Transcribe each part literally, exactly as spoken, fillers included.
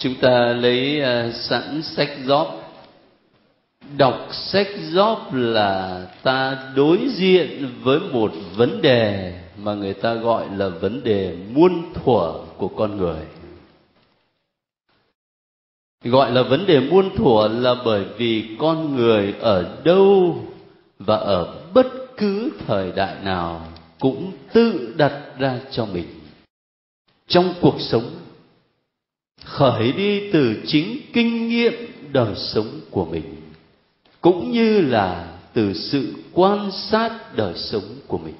Chúng ta lấy uh, sẵn sách Gióp. Đọc sách Gióp là ta đối diện với một vấn đề mà người ta gọi là vấn đề muôn thuở của con người. Gọi là vấn đề muôn thuở là bởi vì con người ở đâu và ở bất cứ thời đại nào cũng tự đặt ra cho mình trong cuộc sống, khởi đi từ chính kinh nghiệm đời sống của mình, cũng như là từ sự quan sát đời sống của mình.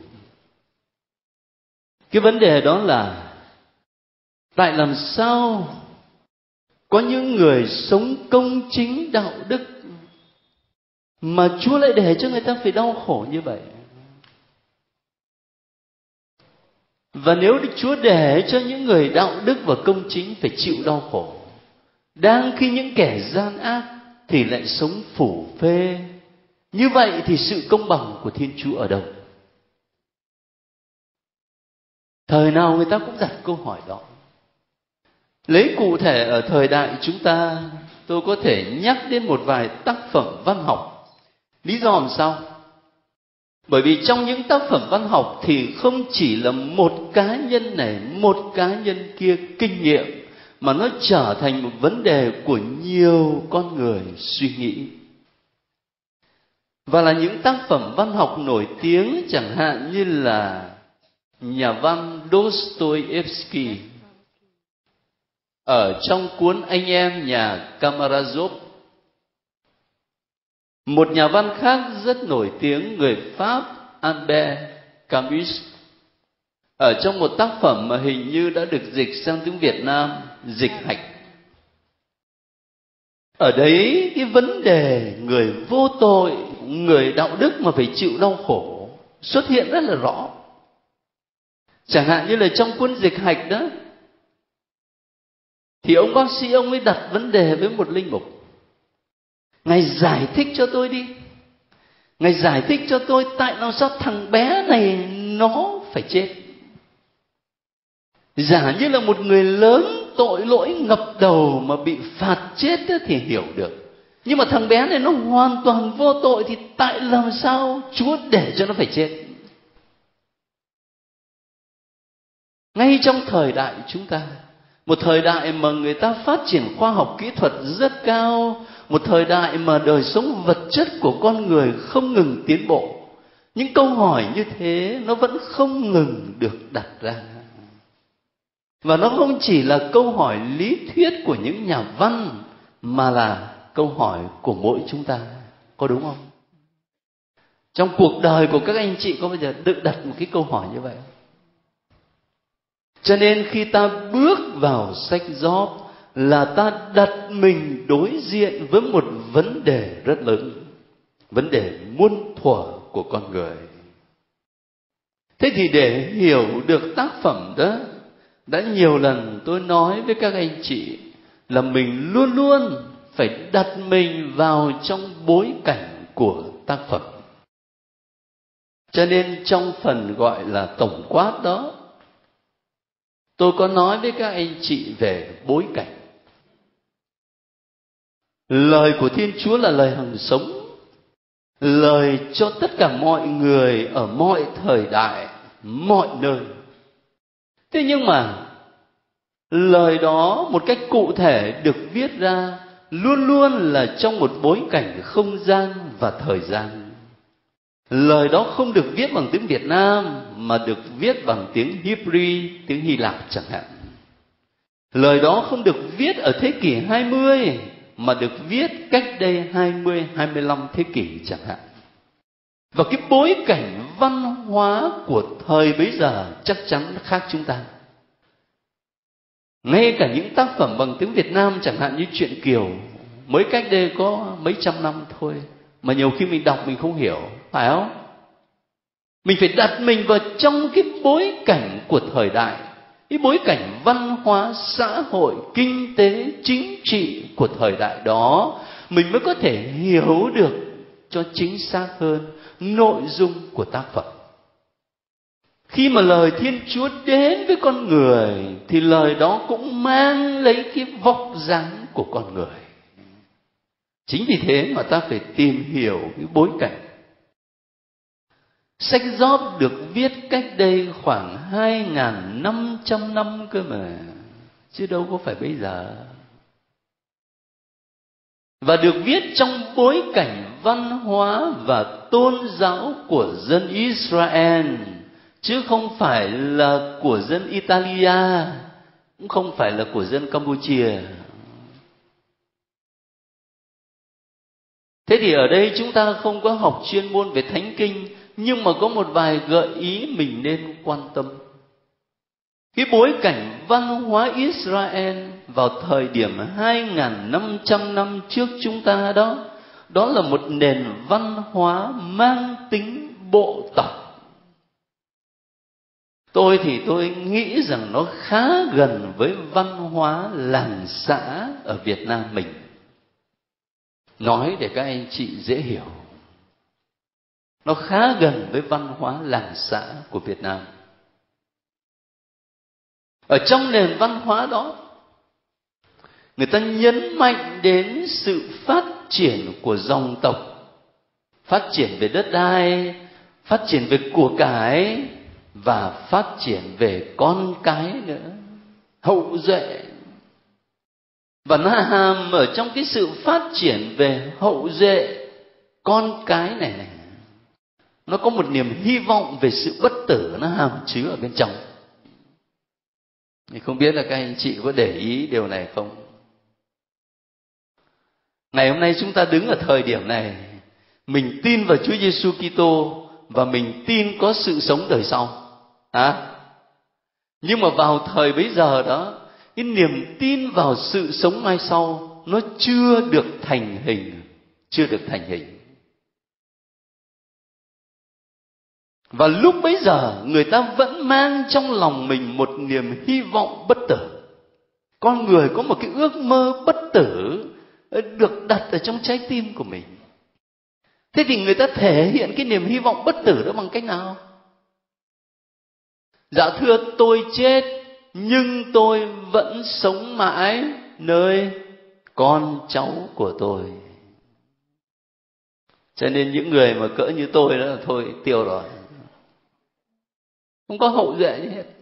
Cái vấn đề đó là tại làm sao có những người sống công chính đạo đức mà Chúa lại để cho người ta phải đau khổ như vậy? Và nếu Chúa để cho những người đạo đức và công chính phải chịu đau khổ, đang khi những kẻ gian ác thì lại sống phủ phê, như vậy thì sự công bằng của Thiên Chúa ở đâu? Thời nào người ta cũng đặt câu hỏi đó. Lấy cụ thể ở thời đại chúng ta, tôi có thể nhắc đến một vài tác phẩm văn học. Lý do làm sao? Bởi vì trong những tác phẩm văn học thì không chỉ là một cá nhân này, một cá nhân kia kinh nghiệm, mà nó trở thành một vấn đề của nhiều con người suy nghĩ. Và là những tác phẩm văn học nổi tiếng, chẳng hạn như là nhà văn Dostoevsky ở trong cuốn Anh em nhà Karamazov. Một nhà văn khác rất nổi tiếng, người Pháp Albert Camus, ở trong một tác phẩm mà hình như đã được dịch sang tiếng Việt Nam, Dịch Hạch. Ở đấy cái vấn đề người vô tội, người đạo đức mà phải chịu đau khổ xuất hiện rất là rõ. Chẳng hạn như là trong cuốn Dịch Hạch đó, thì ông bác sĩ ông ấy đặt vấn đề với một linh mục: Ngài giải thích cho tôi đi, Ngài giải thích cho tôi tại làm sao thằng bé này nó phải chết. Giả như là một người lớn tội lỗi ngập đầu mà bị phạt chết thì hiểu được, nhưng mà thằng bé này nó hoàn toàn vô tội thì tại làm sao Chúa để cho nó phải chết? Ngay trong thời đại chúng ta, một thời đại mà người ta phát triển khoa học kỹ thuật rất cao, một thời đại mà đời sống vật chất của con người không ngừng tiến bộ, những câu hỏi như thế nó vẫn không ngừng được đặt ra. Và nó không chỉ là câu hỏi lý thuyết của những nhà văn, mà là câu hỏi của mỗi chúng ta, có đúng không? Trong cuộc đời của các anh chị có bao giờ tự đặt một cái câu hỏi như vậy không? Cho nên khi ta bước vào sách Gióp là ta đặt mình đối diện với một vấn đề rất lớn, vấn đề muôn thuở của con người. Thế thì để hiểu được tác phẩm đó, đã nhiều lần tôi nói với các anh chị là mình luôn luôn phải đặt mình vào trong bối cảnh của tác phẩm. Cho nên trong phần gọi là tổng quát đó, tôi có nói với các anh chị về bối cảnh. Lời của Thiên Chúa là lời hằng sống, lời cho tất cả mọi người ở mọi thời đại, mọi nơi. Thế nhưng mà lời đó một cách cụ thể được viết ra luôn luôn là trong một bối cảnh không gian và thời gian. Lời đó không được viết bằng tiếng Việt Nam mà được viết bằng tiếng Hebrew, tiếng Hy Lạp chẳng hạn. Lời đó không được viết ở thế kỷ hai mươi mà được viết cách đây hai mươi, hai mươi lăm thế kỷ chẳng hạn. Và cái bối cảnh văn hóa của thời bấy giờ chắc chắn khác chúng ta. Ngay cả những tác phẩm bằng tiếng Việt Nam chẳng hạn như Truyện Kiều, mới cách đây có mấy trăm năm thôi, mà nhiều khi mình đọc mình không hiểu, phải không? Mình phải đặt mình vào trong cái bối cảnh của thời đại, cái bối cảnh văn hóa, xã hội, kinh tế, chính trị của thời đại đó, mình mới có thể hiểu được cho chính xác hơn nội dung của tác phẩm. Khi mà lời Thiên Chúa đến với con người thì lời đó cũng mang lấy cái vóc dáng của con người. Chính vì thế mà ta phải tìm hiểu cái bối cảnh. Sách Gióp được viết cách đây khoảng hai nghìn năm trăm năm cơ mà, chứ đâu có phải bây giờ. Và được viết trong bối cảnh văn hóa và tôn giáo của dân Israel, chứ không phải là của dân Italia, cũng không phải là của dân Campuchia. Thế thì ở đây chúng ta không có học chuyên môn về Thánh Kinh, nhưng mà có một vài gợi ý mình nên quan tâm. Cái bối cảnh văn hóa Israel vào thời điểm hai nghìn năm trăm năm trước chúng ta đó, đó là một nền văn hóa mang tính bộ tộc. Tôi thì tôi nghĩ rằng nó khá gần với văn hóa làng xã ở Việt Nam mình. Nói để các anh chị dễ hiểu. Nó khá gần với văn hóa làng xã của Việt Nam. Ở trong nền văn hóa đó, người ta nhấn mạnh đến sự phát triển của dòng tộc, phát triển về đất đai, phát triển về của cải và phát triển về con cái nữa, hậu duệ. Và Naham ở trong cái sự phát triển về hậu duệ, con cái này này, nó có một niềm hy vọng về sự bất tử nó hàm chứa ở bên trong. Thì không biết là các anh chị có để ý điều này không? Ngày hôm nay chúng ta đứng ở thời điểm này, mình tin vào Chúa Giêsu Kitô và mình tin có sự sống đời sau. À? Nhưng mà vào thời bấy giờ đó, cái niềm tin vào sự sống mai sau nó chưa được thành hình, chưa được thành hình. Và lúc bấy giờ người ta vẫn mang trong lòng mình một niềm hy vọng bất tử. Con người có một cái ước mơ bất tử được đặt ở trong trái tim của mình. Thế thì người ta thể hiện cái niềm hy vọng bất tử đó bằng cách nào? Dạ thưa, tôi chết nhưng tôi vẫn sống mãi nơi con cháu của tôi. Cho nên những người mà cỡ như tôi đó là thôi tiêu rồi, không có hậu duệ gì hết.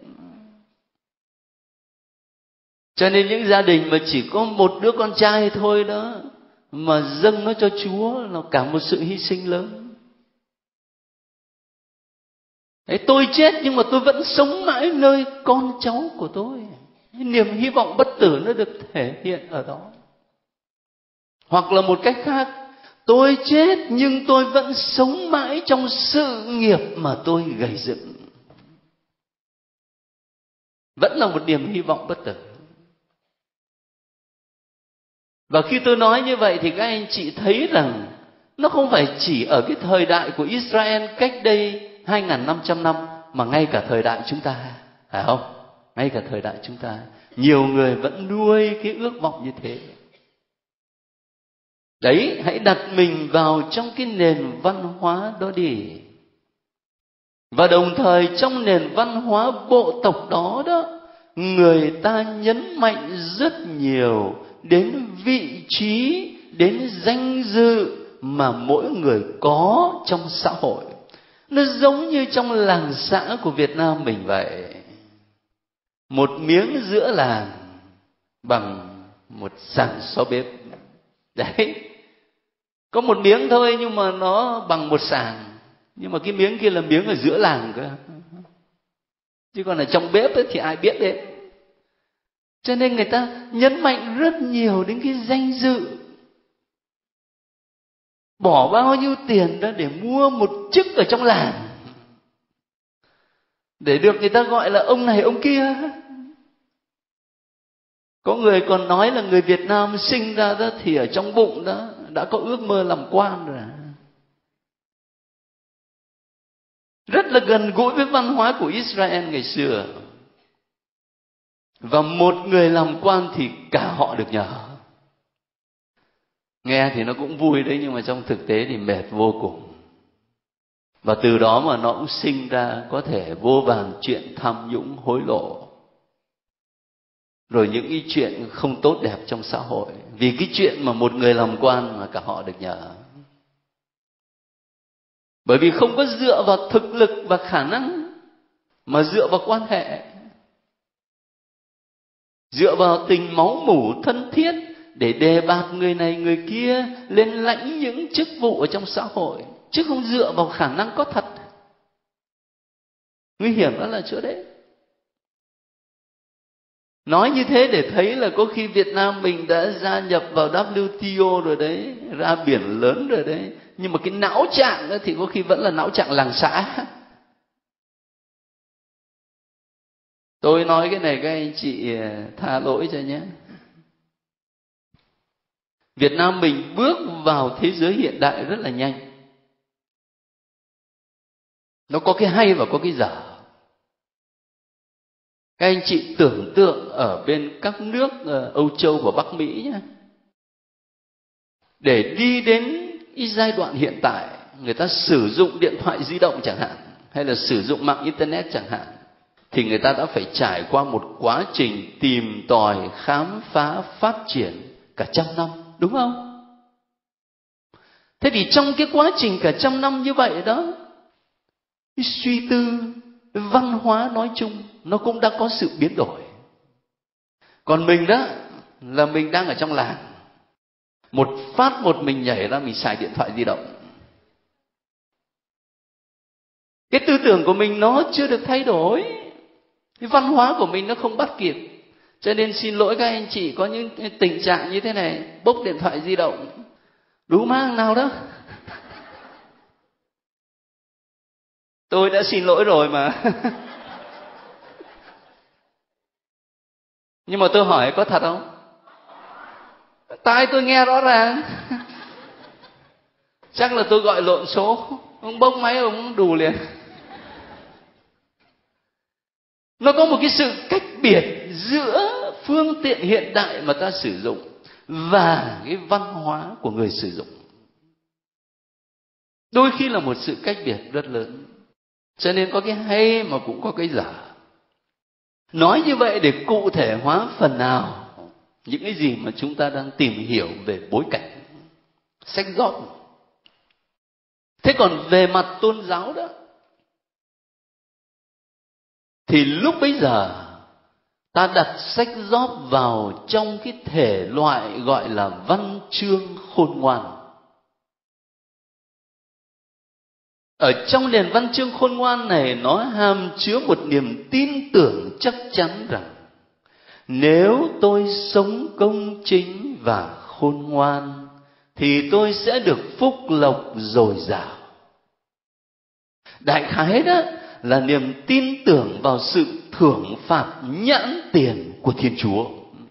Cho nên những gia đình mà chỉ có một đứa con trai thôi đó, mà dâng nó cho Chúa là cả một sự hy sinh lớn. Đấy, tôi chết nhưng mà tôi vẫn sống mãi nơi con cháu của tôi. Niềm hy vọng bất tử nó được thể hiện ở đó. Hoặc là một cách khác, tôi chết nhưng tôi vẫn sống mãi trong sự nghiệp mà tôi gầy dựng. Vẫn là một niềm hy vọng bất tử. Và khi tôi nói như vậy thì các anh chị thấy rằng nó không phải chỉ ở cái thời đại của Israel cách đây hai nghìn năm trăm năm, mà ngay cả thời đại chúng ta, phải không? Ngay cả thời đại chúng ta, nhiều người vẫn nuôi cái ước vọng như thế. Đấy, hãy đặt mình vào trong cái nền văn hóa đó đi. Và đồng thời trong nền văn hóa bộ tộc đó đó, người ta nhấn mạnh rất nhiều đến vị trí, đến danh dự mà mỗi người có trong xã hội. Nó giống như trong làng xã của Việt Nam mình vậy. Một miếng giữa làng bằng một sàn xó bếp. Đấy, có một miếng thôi nhưng mà nó bằng một sàn. Nhưng mà cái miếng kia là miếng ở giữa làng cơ. Chứ còn ở trong bếp ấy thì ai biết đến. Cho nên người ta nhấn mạnh rất nhiều đến cái danh dự. Bỏ bao nhiêu tiền đó để mua một chức ở trong làng, để được người ta gọi là ông này ông kia. Có người còn nói là người Việt Nam sinh ra đó thì ở trong bụng đó đã có ước mơ làm quan rồi. Rất là gần gũi với văn hóa của Israel ngày xưa. Và một người làm quan thì cả họ được nhờ. Nghe thì nó cũng vui đấy, nhưng mà trong thực tế thì mệt vô cùng. Và từ đó mà nó cũng sinh ra có thể vô vàn chuyện tham nhũng hối lộ, rồi những cái chuyện không tốt đẹp trong xã hội, vì cái chuyện mà một người làm quan mà cả họ được nhờ. Bởi vì không có dựa vào thực lực và khả năng, mà dựa vào quan hệ, dựa vào tình máu mủ thân thiết để đề bạt người này người kia lên lãnh những chức vụ ở trong xã hội, chứ không dựa vào khả năng có thật. Nguy hiểm đó là chỗ đấy. Nói như thế để thấy là có khi Việt Nam mình đã gia nhập vào W T O rồi đấy, ra biển lớn rồi đấy, nhưng mà cái não trạng đó thì có khi vẫn là não trạng làng xã. Tôi nói cái này các anh chị tha lỗi cho nhé. Việt Nam mình bước vào thế giới hiện đại rất là nhanh. Nó có cái hay và có cái dở. Các anh chị tưởng tượng ở bên các nước Âu Châu và Bắc Mỹ nhé, để đi đến cái giai đoạn hiện tại, người ta sử dụng điện thoại di động chẳng hạn, hay là sử dụng mạng Internet chẳng hạn, thì người ta đã phải trải qua một quá trình tìm tòi, khám phá, phát triển cả trăm năm, đúng không? Thế thì trong cái quá trình cả trăm năm như vậy đó, cái suy tư, văn hóa nói chung nó cũng đã có sự biến đổi. Còn mình đó là mình đang ở trong làng, một phát một mình nhảy ra mình xài điện thoại di động. Cái tư tưởng của mình nó chưa được thay đổi, cái văn hóa của mình nó không bắt kịp. Cho nên xin lỗi các anh chị có những tình trạng như thế này, bốc điện thoại di động đủ mang nào đó. Tôi đã xin lỗi rồi mà. Nhưng mà tôi hỏi có thật không? Tai tôi nghe rõ ràng. Chắc là tôi gọi lộn số, ông bốc máy ông đù liền. Nó có một cái sự cách biệt giữa phương tiện hiện đại mà ta sử dụng và cái văn hóa của người sử dụng. Đôi khi là một sự cách biệt rất lớn. Cho nên có cái hay mà cũng có cái dở. Nói như vậy để cụ thể hóa phần nào những cái gì mà chúng ta đang tìm hiểu về bối cảnh sách Job. Thế còn về mặt tôn giáo đó, thì lúc bấy giờ ta đặt sách Job vào trong cái thể loại gọi là văn chương khôn ngoan. Ở trong nền văn chương khôn ngoan này, nó hàm chứa một niềm tin tưởng chắc chắn rằng nếu tôi sống công chính và khôn ngoan thì tôi sẽ được phúc lộc dồi dào. Đại khái đó là niềm tin tưởng vào sự thưởng phạt nhãn tiền của Thiên Chúa.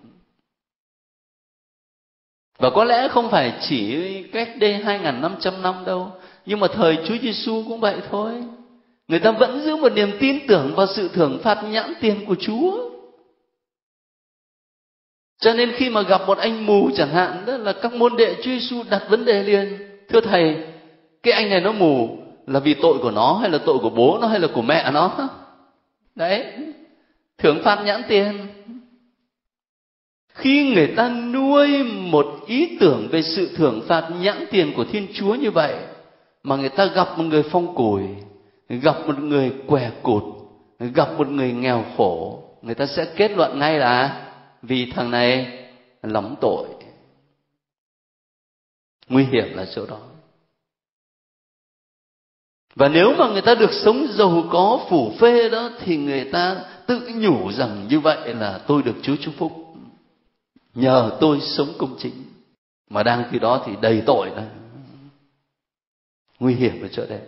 Và có lẽ không phải chỉ cách đây hai nghìn năm trăm năm đâu, nhưng mà thời Chúa Giêsu cũng vậy thôi. Người ta vẫn giữ một niềm tin tưởng vào sự thưởng phạt nhãn tiền của Chúa. Cho nên khi mà gặp một anh mù chẳng hạn, đó là các môn đệ Chúa Giêsu đặt vấn đề liền: thưa thầy, cái anh này nó mù là vì tội của nó, hay là tội của bố nó, hay là của mẹ nó? Đấy, thưởng phạt nhãn tiền. Khi người ta nuôi một ý tưởng về sự thưởng phạt nhãn tiền của Thiên Chúa như vậy, mà người ta gặp một người phong cùi, gặp một người què cụt, gặp một người nghèo khổ, người ta sẽ kết luận ngay là vì thằng này lắm tội. Nguy hiểm là chỗ đó. Và nếu mà người ta được sống giàu có phủ phê đó, thì người ta tự nhủ rằng như vậy là tôi được Chúa chúc phúc, nhờ tôi sống công chính. Mà đang khi đó thì đầy tội đó. Nguy hiểm ở chỗ đấy.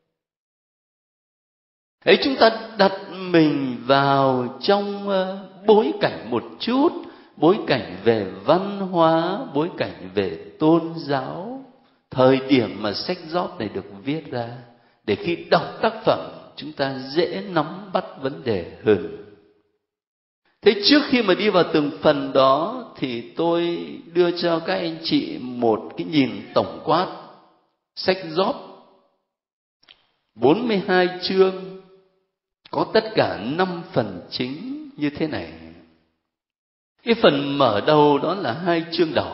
Ấy, chúng ta đặt mình vào trong bối cảnh một chút, bối cảnh về văn hóa, bối cảnh về tôn giáo, thời điểm mà sách Job này được viết ra, để khi đọc tác phẩm chúng ta dễ nắm bắt vấn đề hơn. Thế trước khi mà đi vào từng phần đó thì tôi đưa cho các anh chị một cái nhìn tổng quát sách Job bốn mươi hai chương, có tất cả năm phần chính như thế này. Cái phần mở đầu đó là hai chương đầu.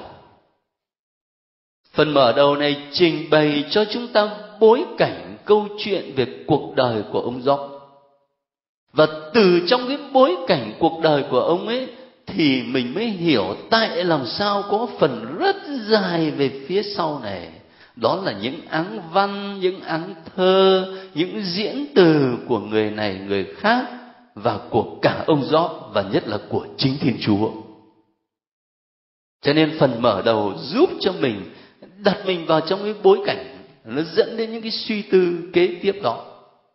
Phần mở đầu này trình bày cho chúng ta bối cảnh câu chuyện về cuộc đời của ông Gióp. Và từ trong cái bối cảnh cuộc đời của ông ấy thì mình mới hiểu tại làm sao có phần rất dài về phía sau này. Đó là những áng văn, những áng thơ, những diễn từ của người này người khác, và của cả ông Gióp, và nhất là của chính Thiên Chúa. Cho nên phần mở đầu giúp cho mình đặt mình vào trong cái bối cảnh, nó dẫn đến những cái suy tư kế tiếp đó.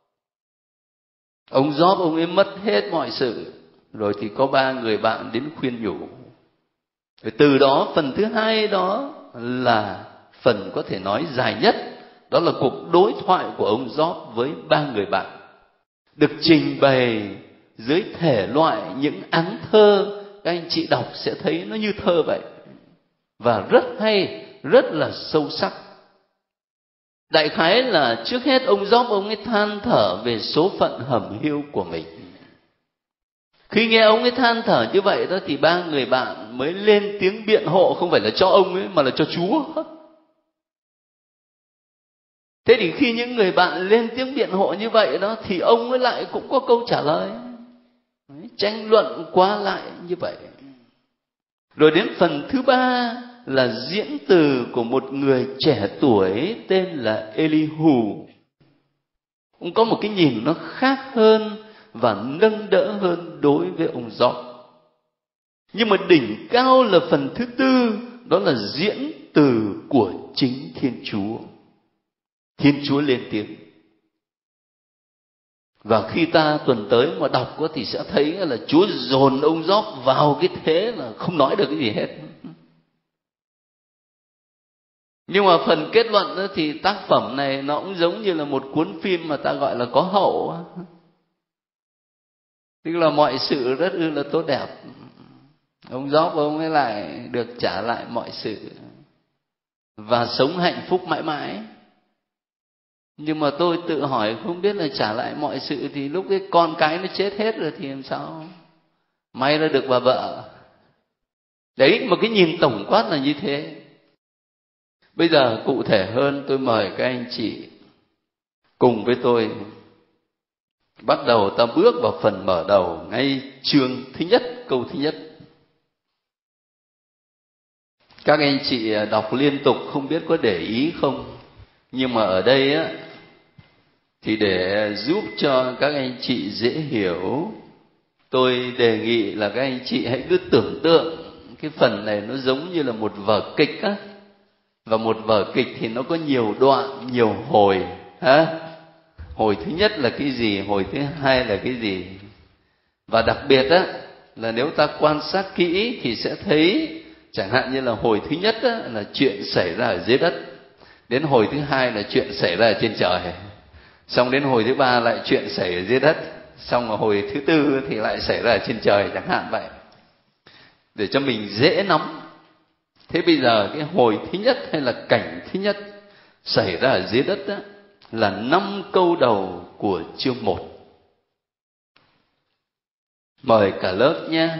Ông Gióp, ông ấy mất hết mọi sự, rồi thì có ba người bạn đến khuyên nhủ. Rồi từ đó phần thứ hai đó là phần có thể nói dài nhất, đó là cuộc đối thoại của ông Gióp với ba người bạn, được trình bày dưới thể loại những áng thơ. Các anh chị đọc sẽ thấy nó như thơ vậy, và rất hay, rất là sâu sắc. Đại khái là trước hết ông Gióp ông ấy than thở về số phận hẩm hiu của mình. Khi nghe ông ấy than thở như vậy đó thì ba người bạn mới lên tiếng biện hộ, không phải là cho ông ấy mà là cho Chúa. Thế thì khi những người bạn lên tiếng biện hộ như vậy đó thì ông ấy lại cũng có câu trả lời. Tranh luận qua lại như vậy. Rồi đến phần thứ ba là diễn từ của một người trẻ tuổi tên là Elihu. Ông có một cái nhìn nó khác hơn và nâng đỡ hơn đối với ông Gióp. Nhưng mà đỉnh cao là phần thứ tư, đó là diễn từ của chính Thiên Chúa. Thiên Chúa lên tiếng. Và khi ta tuần tới mà đọc có thì sẽ thấy là Chúa dồn ông Gióp vào cái thế là không nói được cái gì hết. Nhưng mà phần kết luận đó thì tác phẩm này nó cũng giống như là một cuốn phim mà ta gọi là có hậu. Tức là mọi sự rất ư là tốt đẹp. Ông Gióp ông ấy lại được trả lại mọi sự và sống hạnh phúc mãi mãi. Nhưng mà tôi tự hỏi, không biết là trả lại mọi sự thì lúc cái con cái nó chết hết rồi thì làm sao? May ra được bà vợ. Đấy, một cái nhìn tổng quát là như thế. Bây giờ cụ thể hơn, tôi mời các anh chị cùng với tôi bắt đầu ta bước vào phần mở đầu, ngay chương thứ nhất, câu thứ nhất. Các anh chị đọc liên tục không biết có để ý không, nhưng mà ở đây á thì để giúp cho các anh chị dễ hiểu, tôi đề nghị là các anh chị hãy cứ tưởng tượng cái phần này nó giống như là một vở kịch á. Và một vở kịch thì nó có nhiều đoạn, nhiều hồi ha. Hồi thứ nhất là cái gì, hồi thứ hai là cái gì. Và đặc biệt á là nếu ta quan sát kỹ thì sẽ thấy, chẳng hạn như là hồi thứ nhất á, là chuyện xảy ra ở dưới đất, đến hồi thứ hai là chuyện xảy ra ở trên trời, xong đến hồi thứ ba lại chuyện xảy ở dưới đất, xong rồi hồi thứ tư thì lại xảy ra ở trên trời, chẳng hạn vậy, để cho mình dễ nắm. Thế bây giờ cái hồi thứ nhất hay là cảnh thứ nhất xảy ra ở dưới đất đó, là năm câu đầu của chương một. Mời cả lớp nhé.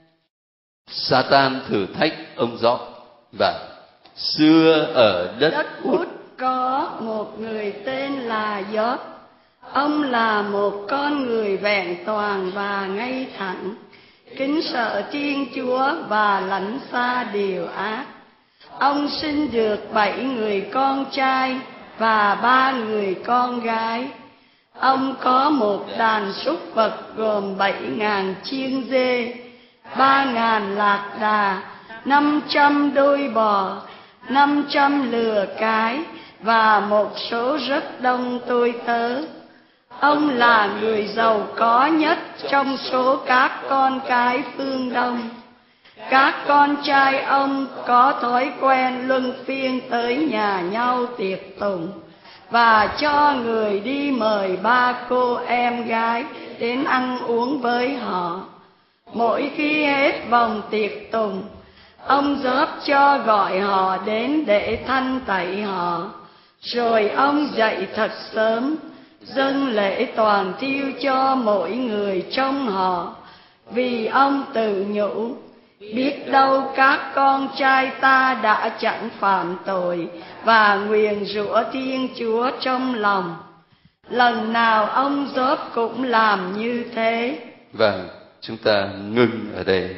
Satan thử thách ông Gióp. Và xưa ở đất, đất Út có một người tên là Gióp. Ông là một con người vẹn toàn và ngay thẳng, kính sợ Thiên Chúa và lánh xa điều ác. Ông sinh được bảy người con trai và ba người con gái. Ông có một đàn súc vật gồm bảy ngàn chiên dê, ba ngàn lạc đà, năm trăm đôi bò, năm trăm lừa cái và một số rất đông tôi tớ. Ông là người giàu có nhất trong số các con cái phương Đông. Các con trai ông có thói quen luân phiên tới nhà nhau tiệc tùng và cho người đi mời ba cô em gái đến ăn uống với họ. Mỗi khi hết vòng tiệc tùng, ông Gióp cho gọi họ đến để thanh tẩy họ. Rồi ông dậy thật sớm, dâng lễ toàn thiêu cho mỗi người trong họ. Vì ông tự nhủ, biết đâu các con trai ta đã chẳng phạm tội và nguyền rủa Thiên Chúa trong lòng. Lần nào ông Gióp cũng làm như thế. Vâng, chúng ta ngừng ở đây.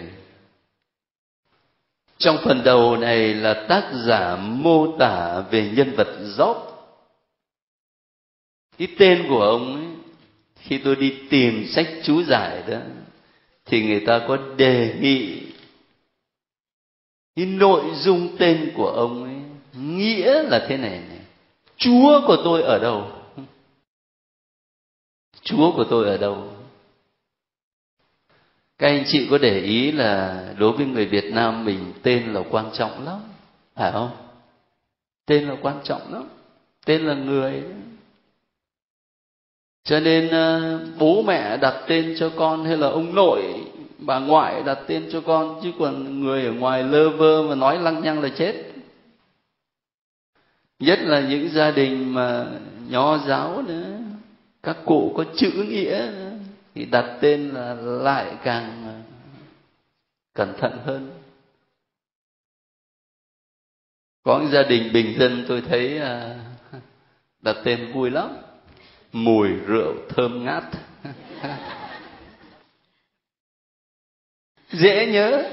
Trong phần đầu này là tác giả mô tả về nhân vật Gióp. Cái tên của ông ấy, khi tôi đi tìm sách chú giải đó, thì người ta có đề nghị cái nội dung tên của ông ấy nghĩa là thế này này: Chúa của tôi ở đâu? Chúa của tôi ở đâu? Các anh chị có để ý là đối với người Việt Nam mình tên là quan trọng lắm, phải không? Tên là quan trọng lắm, tên là người. Cho nên bố mẹ đặt tên cho con, hay là ông nội bà ngoại đặt tên cho con, chứ còn người ở ngoài lơ vơ mà nói lăng nhăng là chết. Nhất là những gia đình mà nho giáo nữa, các cụ có chữ nghĩa nữa, thì đặt tên là lại càng cẩn thận hơn. Có những gia đình bình dân tôi thấy đặt tên vui lắm: Mùi rượu thơm ngát. Dễ nhớ.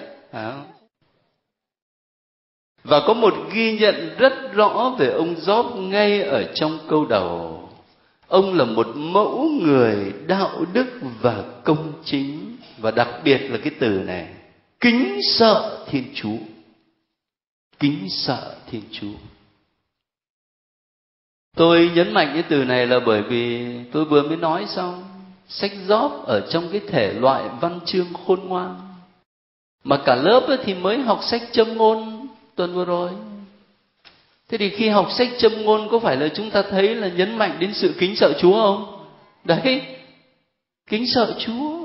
Và có một ghi nhận rất rõ về ông Gióp ngay ở trong câu đầu. Ông là một mẫu người đạo đức và công chính, và đặc biệt là cái từ này: kính sợ Thiên Chúa. Kính sợ Thiên Chúa. Tôi nhấn mạnh cái từ này là bởi vì tôi vừa mới nói xong, sách Gióp ở trong cái thể loại văn chương khôn ngoan, mà cả lớp thì mới học sách châm ngôn tuần vừa rồi. Thế thì khi học sách châm ngôn, có phải là chúng ta thấy là nhấn mạnh đến sự kính sợ Chúa không? Đấy, kính sợ Chúa.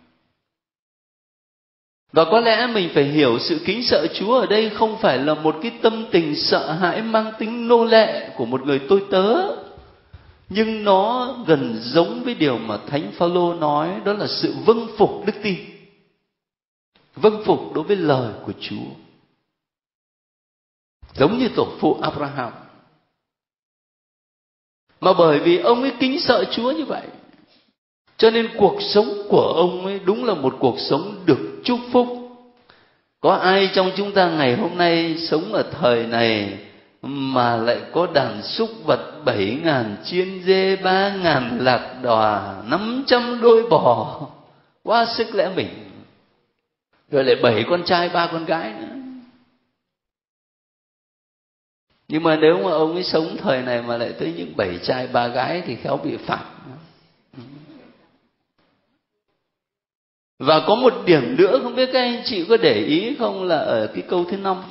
Và có lẽ mình phải hiểu sự kính sợ Chúa ở đây không phải là một cái tâm tình sợ hãi mang tính nô lệ của một người tôi tớ, nhưng nó gần giống với điều mà Thánh Phaolô nói, đó là sự vâng phục đức tin, vâng phục đối với lời của Chúa, giống như tổ phụ Abraham. Mà bởi vì ông ấy kính sợ Chúa như vậy, cho nên cuộc sống của ông ấy đúng là một cuộc sống được chúc phúc. Có ai trong chúng ta ngày hôm nay sống ở thời này mà lại có đàn súc vật bảy ngàn chiên dê, ba ngàn lạc đòa, năm trăm đôi bò, quá sức lẽ mình, rồi lại bảy con trai ba con gái nữa. Nhưng mà nếu mà ông ấy sống thời này mà lại tới những bảy trai ba gái thì khéo bị phạt. Và có một điểm nữa, không biết các anh chị có để ý không, là ở cái câu thứ năm: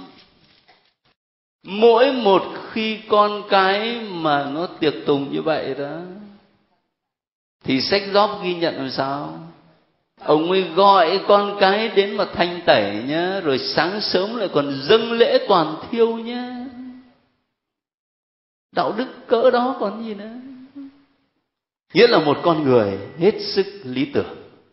mỗi một khi con cái mà nó tiệc tùng như vậy đó, thì sách Gióp ghi nhận làm sao? Ông ấy gọi con cái đến mà thanh tẩy nhá, rồi sáng sớm lại còn dâng lễ toàn thiêu nhá. Đạo đức cỡ đó còn gì nữa. Nghĩa là một con người hết sức lý tưởng.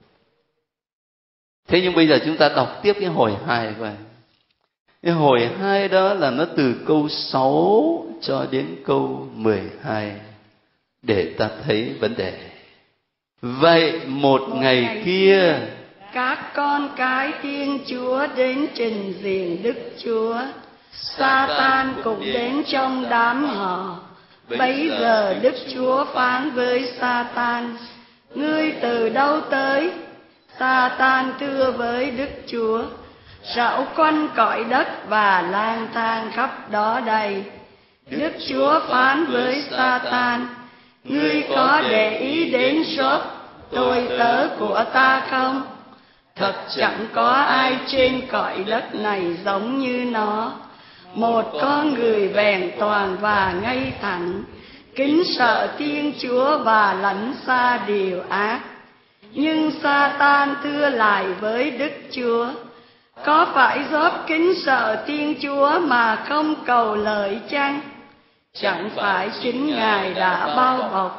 Thế nhưng bây giờ chúng ta đọc tiếp cái hồi hai vậy. Cái hồi hai đó là nó từ câu sáu cho đến câu mười hai, để ta thấy vấn đề. Vậy một, một ngày, ngày kia, các con cái Thiên Chúa đến trình diện Đức Chúa. Sa-tan cũng đến trong đám họ. Bấy giờ Đức Chúa phán với Sa-tan: ngươi từ đâu tới? Sa-tan thưa với Đức Chúa: rảo quanh cõi đất và lang thang khắp đó đây. Đức Chúa phán với Sa-tan: ngươi có để ý đến Gióp, tôi tớ của ta không? Thật chẳng có ai trên cõi đất này giống như nó, một con người vẹn toàn và ngay thẳng, kính sợ Thiên Chúa và lánh xa điều ác. Nhưng Sa-tan thưa lại với Đức Chúa: có phải Gióp kính sợ Thiên Chúa mà không cầu lợi chăng? Chẳng phải chính Ngài đã bao bọc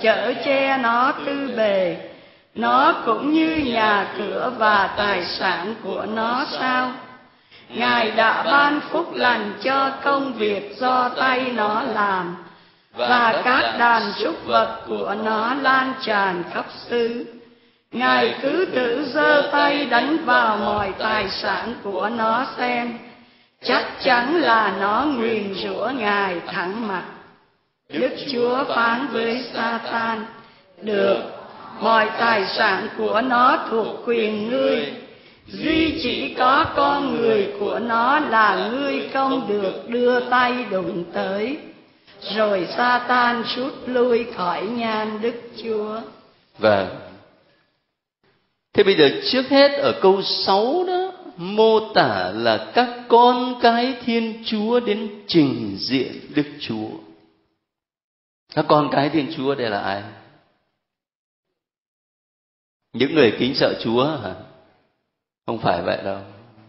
chở che nó tư bề. Nó cũng như nhà cửa và tài sản của nó sao? Ngài đã ban phúc lành cho công việc do tay nó làm, và các đàn súc vật của nó lan tràn khắp xứ. Ngài cứ tự giơ tay đánh vào mọi tài sản của nó xem, chắc chắn là nó nguyền rủa Ngài thẳng mặt. Đức Chúa phán với Sa-tan: được, mọi tài sản của nó thuộc quyền ngươi, duy chỉ có con người của nó là ngươi không được đưa tay đụng tới. Rồi Sa-tan rút lui khỏi nhan Đức Chúa. Vâng. Thế bây giờ trước hết ở câu sáu đó mô tả là các con cái Thiên Chúa đến trình diện Đức Chúa. Các con cái Thiên Chúa đây là ai? Những người kính sợ Chúa hả? Không phải vậy đâu.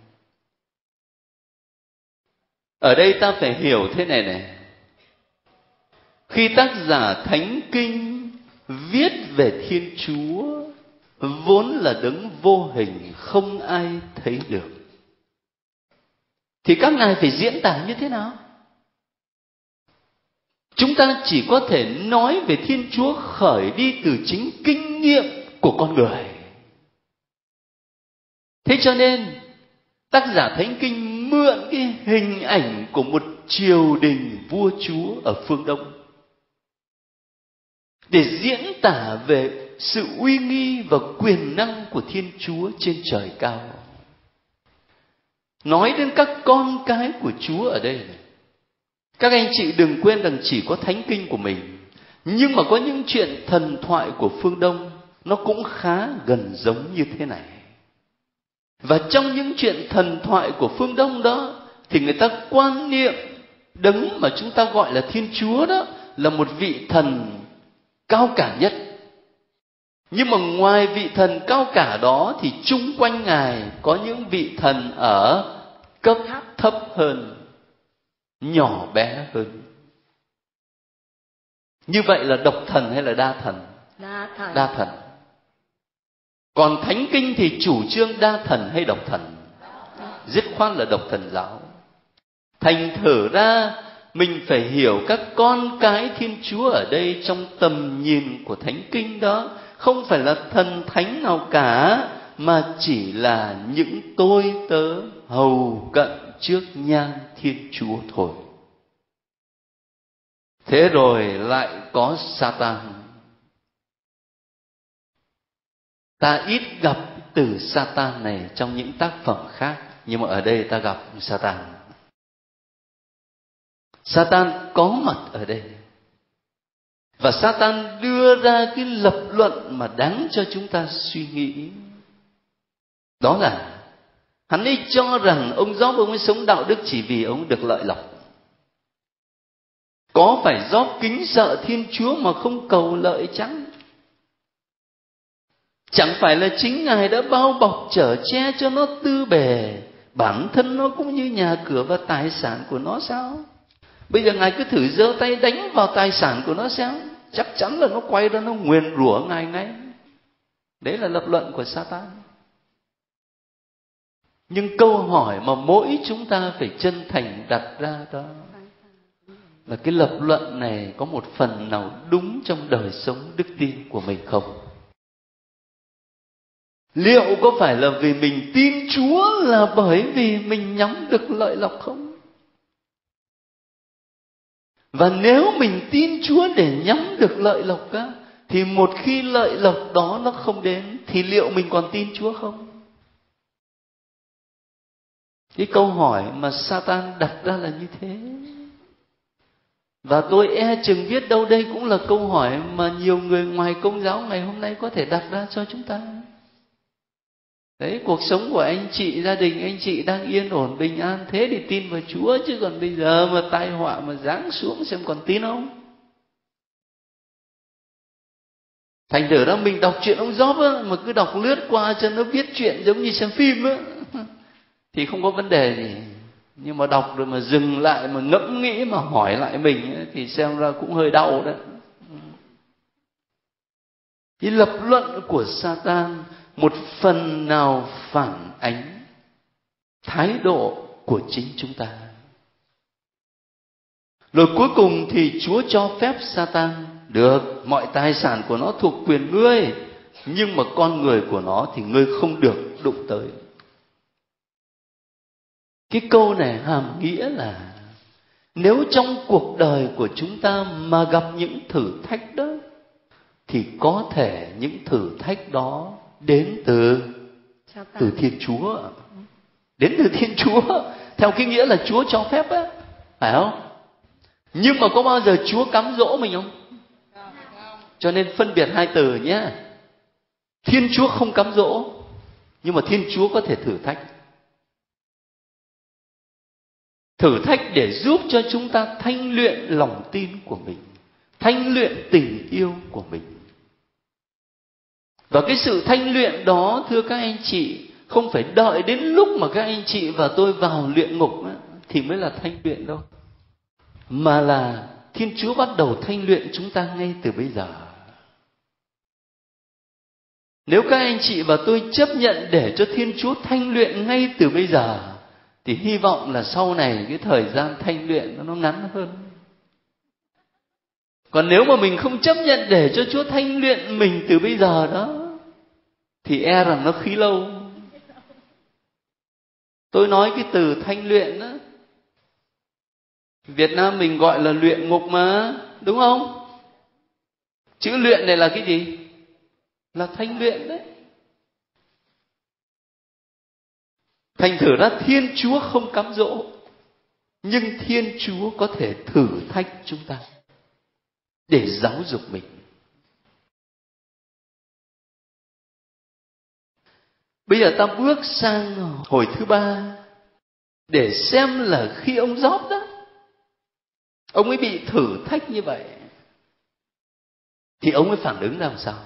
Ở đây ta phải hiểu thế này này. Khi tác giả Thánh Kinh viết về Thiên Chúa, vốn là đấng vô hình không ai thấy được, thì các ngài phải diễn tả như thế nào? Chúng ta chỉ có thể nói về Thiên Chúa khởi đi từ chính kinh nghiệm của con người. Thế cho nên tác giả Thánh Kinh mượn cái hình ảnh của một triều đình vua chúa ở phương Đông để diễn tả về sự uy nghi và quyền năng của Thiên Chúa trên trời cao. Nói đến các con cái của Chúa ở đây này, các anh chị đừng quên rằng chỉ có Thánh Kinh của mình, nhưng mà có những chuyện thần thoại của phương Đông nó cũng khá gần giống như thế này. Và trong những chuyện thần thoại của phương Đông đó thì người ta quan niệm đấng mà chúng ta gọi là Thiên Chúa đó là một vị thần cao cả nhất. Nhưng mà ngoài vị thần cao cả đó thì chung quanh Ngài có những vị thần ở cấp thấp hơn, nhỏ bé hơn. Như vậy là độc thần hay là đa thần? Đa thần. Đa thần. Còn Thánh Kinh thì chủ trương đa thần hay độc thần? Dứt khoát là độc thần giáo. Thành thử ra mình phải hiểu các con cái Thiên Chúa ở đây trong tầm nhìn của Thánh Kinh đó không phải là thần thánh nào cả, mà chỉ là những tôi tớ hầu cận trước nhan Thiên Chúa thôi. Thế rồi lại có Sa-tan. Ta ít gặp từ Sa-tan này trong những tác phẩm khác, nhưng mà ở đây ta gặp Sa-tan. Sa-tan có mặt ở đây. Và Sa-tan đưa ra cái lập luận mà đáng cho chúng ta suy nghĩ. Đó là hắn ấy cho rằng ông Gióp ông ấy sống đạo đức chỉ vì ông được lợi lộc. Có phải Gióp kính sợ Thiên Chúa mà không cầu lợi chăng? Chẳng phải là chính Ngài đã bao bọc chở che cho nó tư bề, bản thân nó cũng như nhà cửa và tài sản của nó sao? Bây giờ Ngài cứ thử giơ tay đánh vào tài sản của nó xem, chắc chắn là nó quay ra nó nguyền rủa Ngài ngay. Đấy là lập luận của Sa-tan. Nhưng câu hỏi mà mỗi chúng ta phải chân thành đặt ra đó là cái lập luận này có một phần nào đúng trong đời sống đức tin của mình không? Liệu có phải là vì mình tin Chúa là bởi vì mình nhắm được lợi lộc không? Và nếu mình tin Chúa để nhắm được lợi lộc á, thì một khi lợi lộc đó nó không đến, thì liệu mình còn tin Chúa không? Cái câu hỏi mà Sa-tan đặt ra là như thế. Và tôi e chừng biết đâu đây cũng là câu hỏi mà nhiều người ngoài Công giáo ngày hôm nay có thể đặt ra cho chúng ta. Đấy, cuộc sống của anh chị, gia đình anh chị đang yên ổn, bình an, thế thì tin vào Chúa. Chứ còn bây giờ mà tai họa mà giáng xuống xem còn tin không? Thành thử ra mình đọc chuyện ông Gióp á, mà cứ đọc lướt qua cho nó viết chuyện giống như xem phim á, thì không có vấn đề gì. Nhưng mà đọc rồi mà dừng lại mà ngẫm nghĩ mà hỏi lại mình ấy, thì xem ra cũng hơi đau đấy. Cái lập luận của Satan một phần nào phản ánh thái độ của chính chúng ta. Rồi cuối cùng thì Chúa cho phép Satan được, mọi tài sản của nó thuộc quyền ngươi, nhưng mà con người của nó thì ngươi không được đụng tới. Cái câu này hàm nghĩa là nếu trong cuộc đời của chúng ta mà gặp những thử thách đó, thì có thể những thử thách đó đến từ từ Thiên Chúa, đến từ Thiên Chúa, theo cái nghĩa là Chúa cho phép á, phải không? Nhưng mà có bao giờ Chúa cám dỗ mình không? Cho nên phân biệt hai từ nhé. Thiên Chúa không cám dỗ, nhưng mà Thiên Chúa có thể thử thách. Thử thách để giúp cho chúng ta thanh luyện lòng tin của mình, thanh luyện tình yêu của mình. Và cái sự thanh luyện đó, thưa các anh chị, không phải đợi đến lúc mà các anh chị và tôi vào luyện ngục thì mới là thanh luyện đâu, mà là Thiên Chúa bắt đầu thanh luyện chúng ta ngay từ bây giờ. Nếu các anh chị và tôi chấp nhận để cho Thiên Chúa thanh luyện ngay từ bây giờ, thì hy vọng là sau này cái thời gian thanh luyện nó ngắn hơn. Còn nếu mà mình không chấp nhận để cho Chúa thanh luyện mình từ bây giờ đó, thì e rằng nó khí lâu. Tôi nói cái từ thanh luyện đó, Việt Nam mình gọi là luyện ngục mà, đúng không? Chữ luyện này là cái gì? Là thanh luyện đấy. Thành thử ra Thiên Chúa không cám dỗ, nhưng Thiên Chúa có thể thử thách chúng ta để giáo dục mình. Bây giờ ta bước sang hồi thứ ba, để xem là khi ông Gióp đó, ông ấy bị thử thách như vậy, thì ông ấy phản ứng làm sao?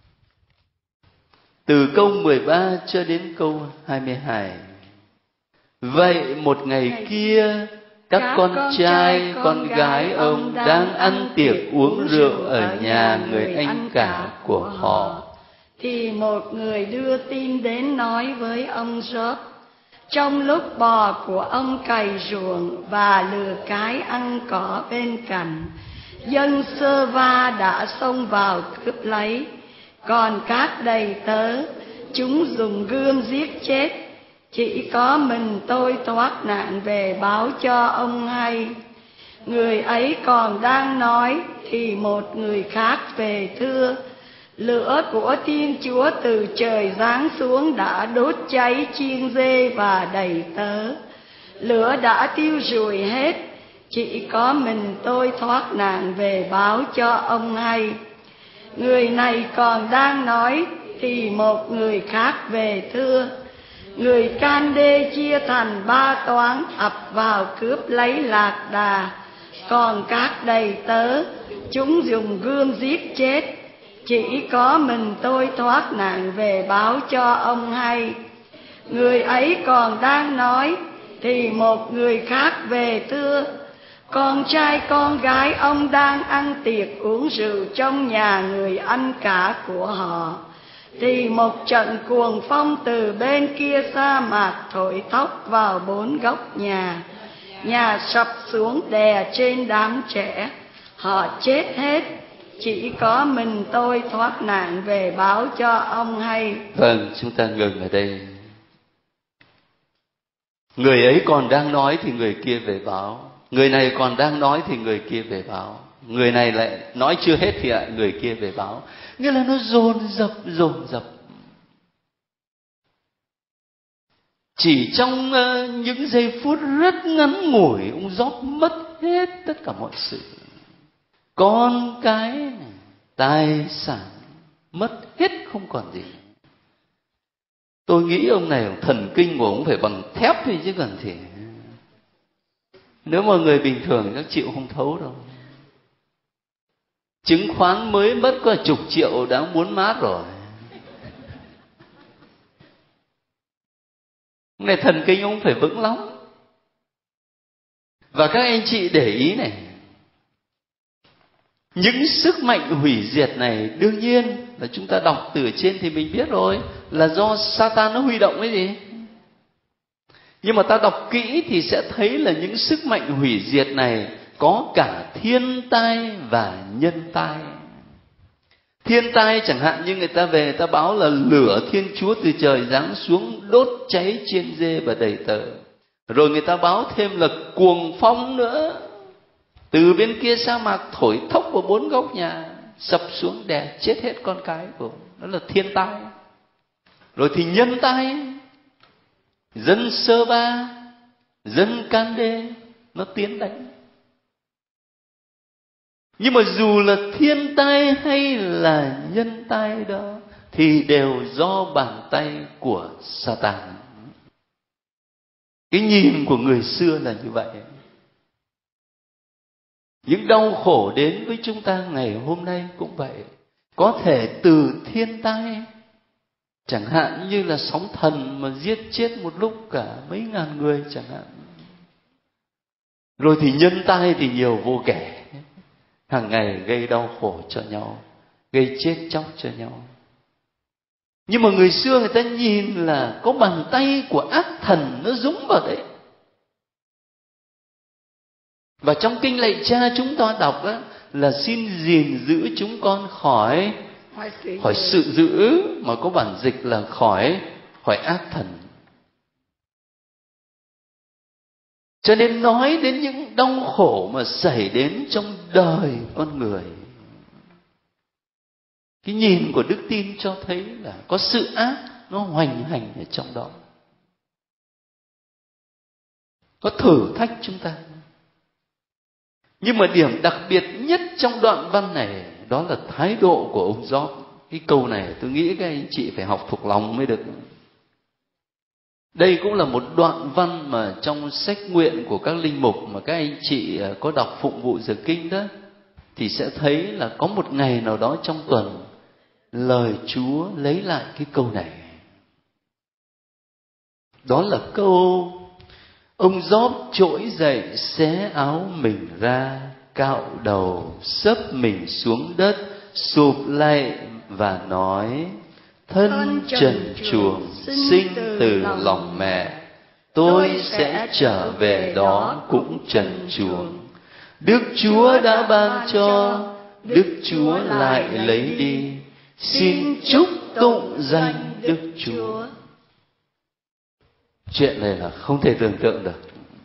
Từ câu mười ba cho đến câu hai mươi hai. Vậy một ngày kia, các, các con, con trai, con, con gái ông đang ăn tiệc uống rượu ở nhà người anh cả của họ, thì một người đưa tin đến nói với ông Gióp, trong lúc bò của ông cày ruộng và lừa cái ăn cỏ bên cạnh, dân Sơ Va đã xông vào cướp lấy, còn các đầy tớ chúng dùng gươm giết chết, chỉ có mình tôi thoát nạn về báo cho ông hay. Người ấy còn đang nói thì một người khác về thưa, lửa của Thiên Chúa từ trời giáng xuống đã đốt cháy chiên dê và đầy tớ. Lửa đã tiêu rụi hết, chỉ có mình tôi thoát nạn về báo cho ông hay. Người này còn đang nói thì một người khác về thưa, người can đê chia thành ba toán ập vào cướp lấy lạc đà, còn các đầy tớ chúng dùng gươm giết chết, chỉ có mình tôi thoát nạn về báo cho ông hay. Người ấy còn đang nói thì một người khác về thưa, con trai con gái ông đang ăn tiệc uống rượu trong nhà người anh cả của họ, thì một trận cuồng phong từ bên kia sa mạc thổi thốc vào bốn góc nhà. Nhà sập xuống đè trên đám trẻ, họ chết hết, chỉ có mình tôi thoát nạn về báo cho ông hay. Vâng, chúng ta ngừng ở đây. Người ấy còn đang nói thì người kia về báo, người này còn đang nói thì người kia về báo, người này lại nói chưa hết thì lại người kia về báo. Nghĩa là nó dồn dập dồn dập. Chỉ trong uh, những giây phút rất ngắn ngủi, ông Gióp mất hết tất cả mọi sự. Con cái, tài sản mất hết không còn gì. Tôi nghĩ ông này thần kinh của ông phải bằng thép thôi chứ cần gì. Nếu mà người bình thường chắc chịu không thấu đâu. Chứng khoán mới mất có chục triệu đã muốn mát rồi. Ông này thần kinh ông phải vững lắm. Và các anh chị để ý này, Những sức mạnh hủy diệt này đương nhiên là chúng ta đọc từ trên thì mình biết rồi, là do Satan nó huy động cái gì. Nhưng mà ta đọc kỹ thì sẽ thấy là những sức mạnh hủy diệt này có cả thiên tai và nhân tai. Thiên tai chẳng hạn như người ta về người ta báo là lửa Thiên Chúa từ trời giáng xuống đốt cháy chiên dê và đầy tớ. Rồi người ta báo thêm là cuồng phong nữa, từ bên kia sa mạc thổi thốc vào bốn góc nhà, sập xuống đè chết hết con cái của. Đó là thiên tai. Rồi thì nhân tai, dân Sơ Ba, dân Can Đê nó tiến đánh. Nhưng mà dù là thiên tai hay là nhân tai đó thì đều do bàn tay của Satan. Cái nhìn của người xưa là như vậy. Những đau khổ đến với chúng ta ngày hôm nay cũng vậy. Có thể từ thiên tai, chẳng hạn như là sóng thần mà giết chết một lúc cả mấy ngàn người chẳng hạn. Rồi thì nhân tai thì nhiều vô kể, hàng ngày gây đau khổ cho nhau, gây chết chóc cho nhau. Nhưng mà người xưa người ta nhìn là có bàn tay của ác thần nó dũng vào đấy. Và trong kinh lạy Cha chúng ta đọc đó, là xin gìn giữ chúng con khỏi khỏi sự dữ, mà có bản dịch là khỏi khỏi ác thần. Cho nên nói đến những đau khổ mà xảy đến trong đời con người, cái nhìn của đức tin cho thấy là có sự ác nó hoành hành ở trong đó, có thử thách chúng ta. Nhưng mà điểm đặc biệt nhất trong đoạn văn này đó là thái độ của ông Gióp. Cái câu này tôi nghĩ các anh chị phải học thuộc lòng mới được. Đây cũng là một đoạn văn mà trong sách nguyện của các linh mục mà các anh chị có đọc phụng vụ giờ kinh đó, thì sẽ thấy là có một ngày nào đó trong tuần lời Chúa lấy lại cái câu này. Đó là câu: ông Gióp trỗi dậy, xé áo mình ra, cạo đầu, xấp mình xuống đất, sụp lạy và nói: thân trần truồng sinh từ lòng mẹ, tôi sẽ trở về đó cũng trần truồng. Đức Chúa đã ban cho, Đức Chúa lại lấy đi, xin chúc tụng danh Đức Chúa. Chuyện này là không thể tưởng tượng được.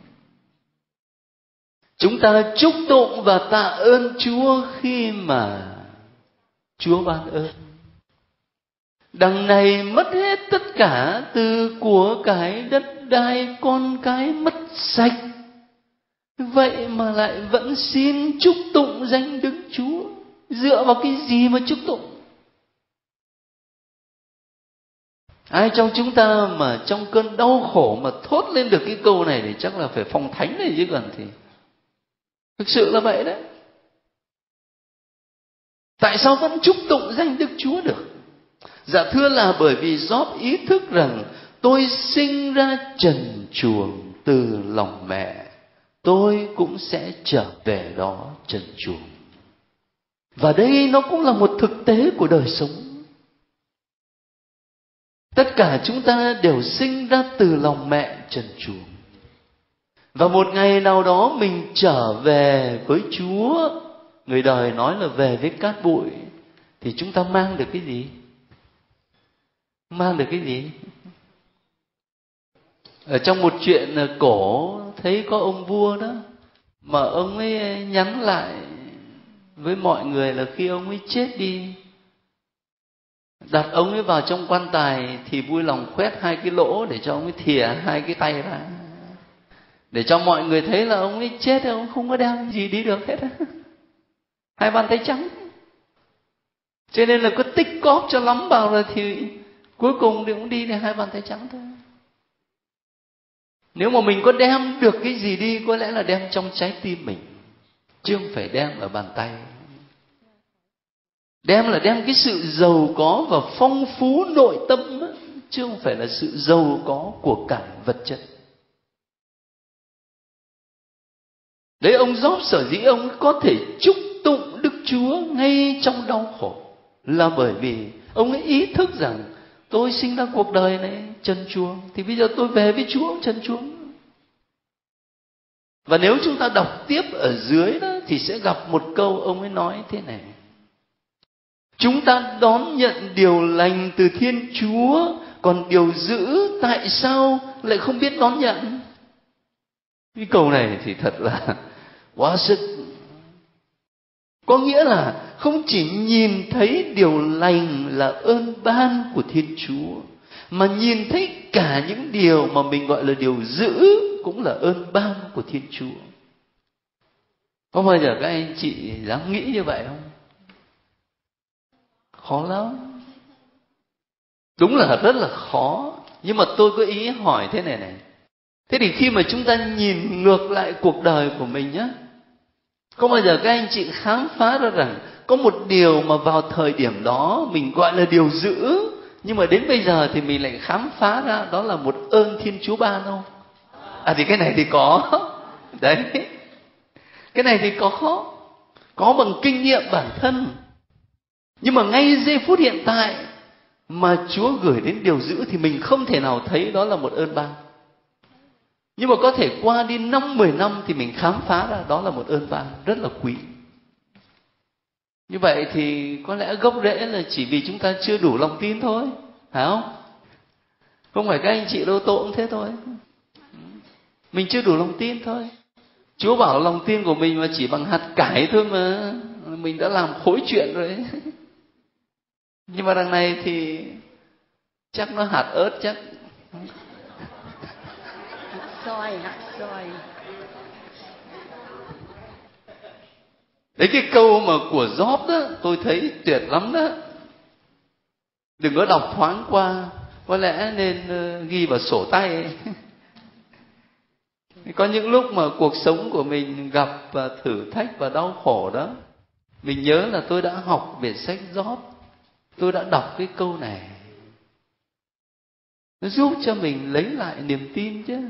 Chúng ta chúc tụng và tạ ơn Chúa khi mà Chúa ban ơn. Đằng này mất hết tất cả, từ của cái đất đai con cái mất sạch, vậy mà lại vẫn xin chúc tụng danh Đức Chúa. Dựa vào cái gì mà chúc tụng? Ai trong chúng ta mà trong cơn đau khổ mà thốt lên được cái câu này thì chắc là phải phong thánh này chứ gần thì. Thực sự là vậy đấy. Tại sao vẫn chúc tụng danh Đức Chúa được? Dạ thưa là bởi vì Gióp ý thức rằng tôi sinh ra trần truồng từ lòng mẹ, tôi cũng sẽ trở về đó trần truồng. Và đây nó cũng là một thực tế của đời sống. Tất cả chúng ta đều sinh ra từ lòng mẹ trần truồng. Và một ngày nào đó mình trở về với Chúa, người đời nói là về với cát bụi, thì chúng ta mang được cái gì? Mang được cái gì? Ở trong một chuyện cổ thấy có ông vua đó, mà ông ấy nhắn lại với mọi người là khi ông ấy chết đi, đặt ông ấy vào trong quan tài thì vui lòng khoét hai cái lỗ để cho ông ấy thìa hai cái tay ra, để cho mọi người thấy là ông ấy chết, ông không có đem gì đi được hết, hai bàn tay trắng. Cho nên là có tích cóp cho lắm vào rồi thì cuối cùng thì cũng đi để hai bàn tay trắng thôi. Nếu mà mình có đem được cái gì đi, có lẽ là đem trong trái tim mình, chứ không phải đem ở bàn tay. Đem là đem cái sự giàu có và phong phú nội tâm, chứ không phải là sự giàu có của cải vật chất. Đấy, ông Gióp sở dĩ ông có thể chúc tụng Đức Chúa ngay trong đau khổ, là bởi vì ông ấy ý thức rằng tôi sinh ra cuộc đời này trần truồng, thì bây giờ tôi về với Chúa trần truồng. Và nếu chúng ta đọc tiếp ở dưới đó thì sẽ gặp một câu ông ấy nói thế này: chúng ta đón nhận điều lành từ Thiên Chúa, còn điều dữ tại sao lại không biết đón nhận? Cái câu này thì thật là quá sức. Có nghĩa là không chỉ nhìn thấy điều lành là ơn ban của Thiên Chúa, mà nhìn thấy cả những điều mà mình gọi là điều dữ cũng là ơn ban của Thiên Chúa. Có bao giờ các anh chị dám nghĩ như vậy không? Khó lắm. Đúng là rất là khó. Nhưng mà tôi có ý hỏi thế này này. Thế thì khi mà chúng ta nhìn ngược lại cuộc đời của mình nhé, có bao giờ các anh chị khám phá ra rằng có một điều mà vào thời điểm đó mình gọi là điều dữ, nhưng mà đến bây giờ thì mình lại khám phá ra đó là một ơn Thiên Chúa ban không? À thì cái này thì có. Đấy. Cái này thì có. Có bằng kinh nghiệm bản thân. Nhưng mà ngay giây phút hiện tại mà Chúa gửi đến điều dữ thì mình không thể nào thấy đó là một ơn ban. Nhưng mà có thể qua đi năm mười năm thì mình khám phá ra đó là một ơn ban rất là quý. Như vậy thì có lẽ gốc rễ là chỉ vì chúng ta chưa đủ lòng tin thôi, phải không? Không phải các anh chị đâu, tôi cũng thế thôi. Mình chưa đủ lòng tin thôi. Chúa bảo lòng tin của mình mà chỉ bằng hạt cải thôi mà mình đã làm khối chuyện rồi. Nhưng mà đằng này thì chắc nó hạt ớt chắc. Xoài, hạt xoài. Đấy, cái câu mà của Job đó tôi thấy tuyệt lắm đó. Đừng có đọc thoáng qua, có lẽ nên ghi vào sổ tay. Có những lúc mà cuộc sống của mình gặp và thử thách và đau khổ đó, mình nhớ là tôi đã học về sách Job, tôi đã đọc cái câu này, nó giúp cho mình lấy lại niềm tin chứ.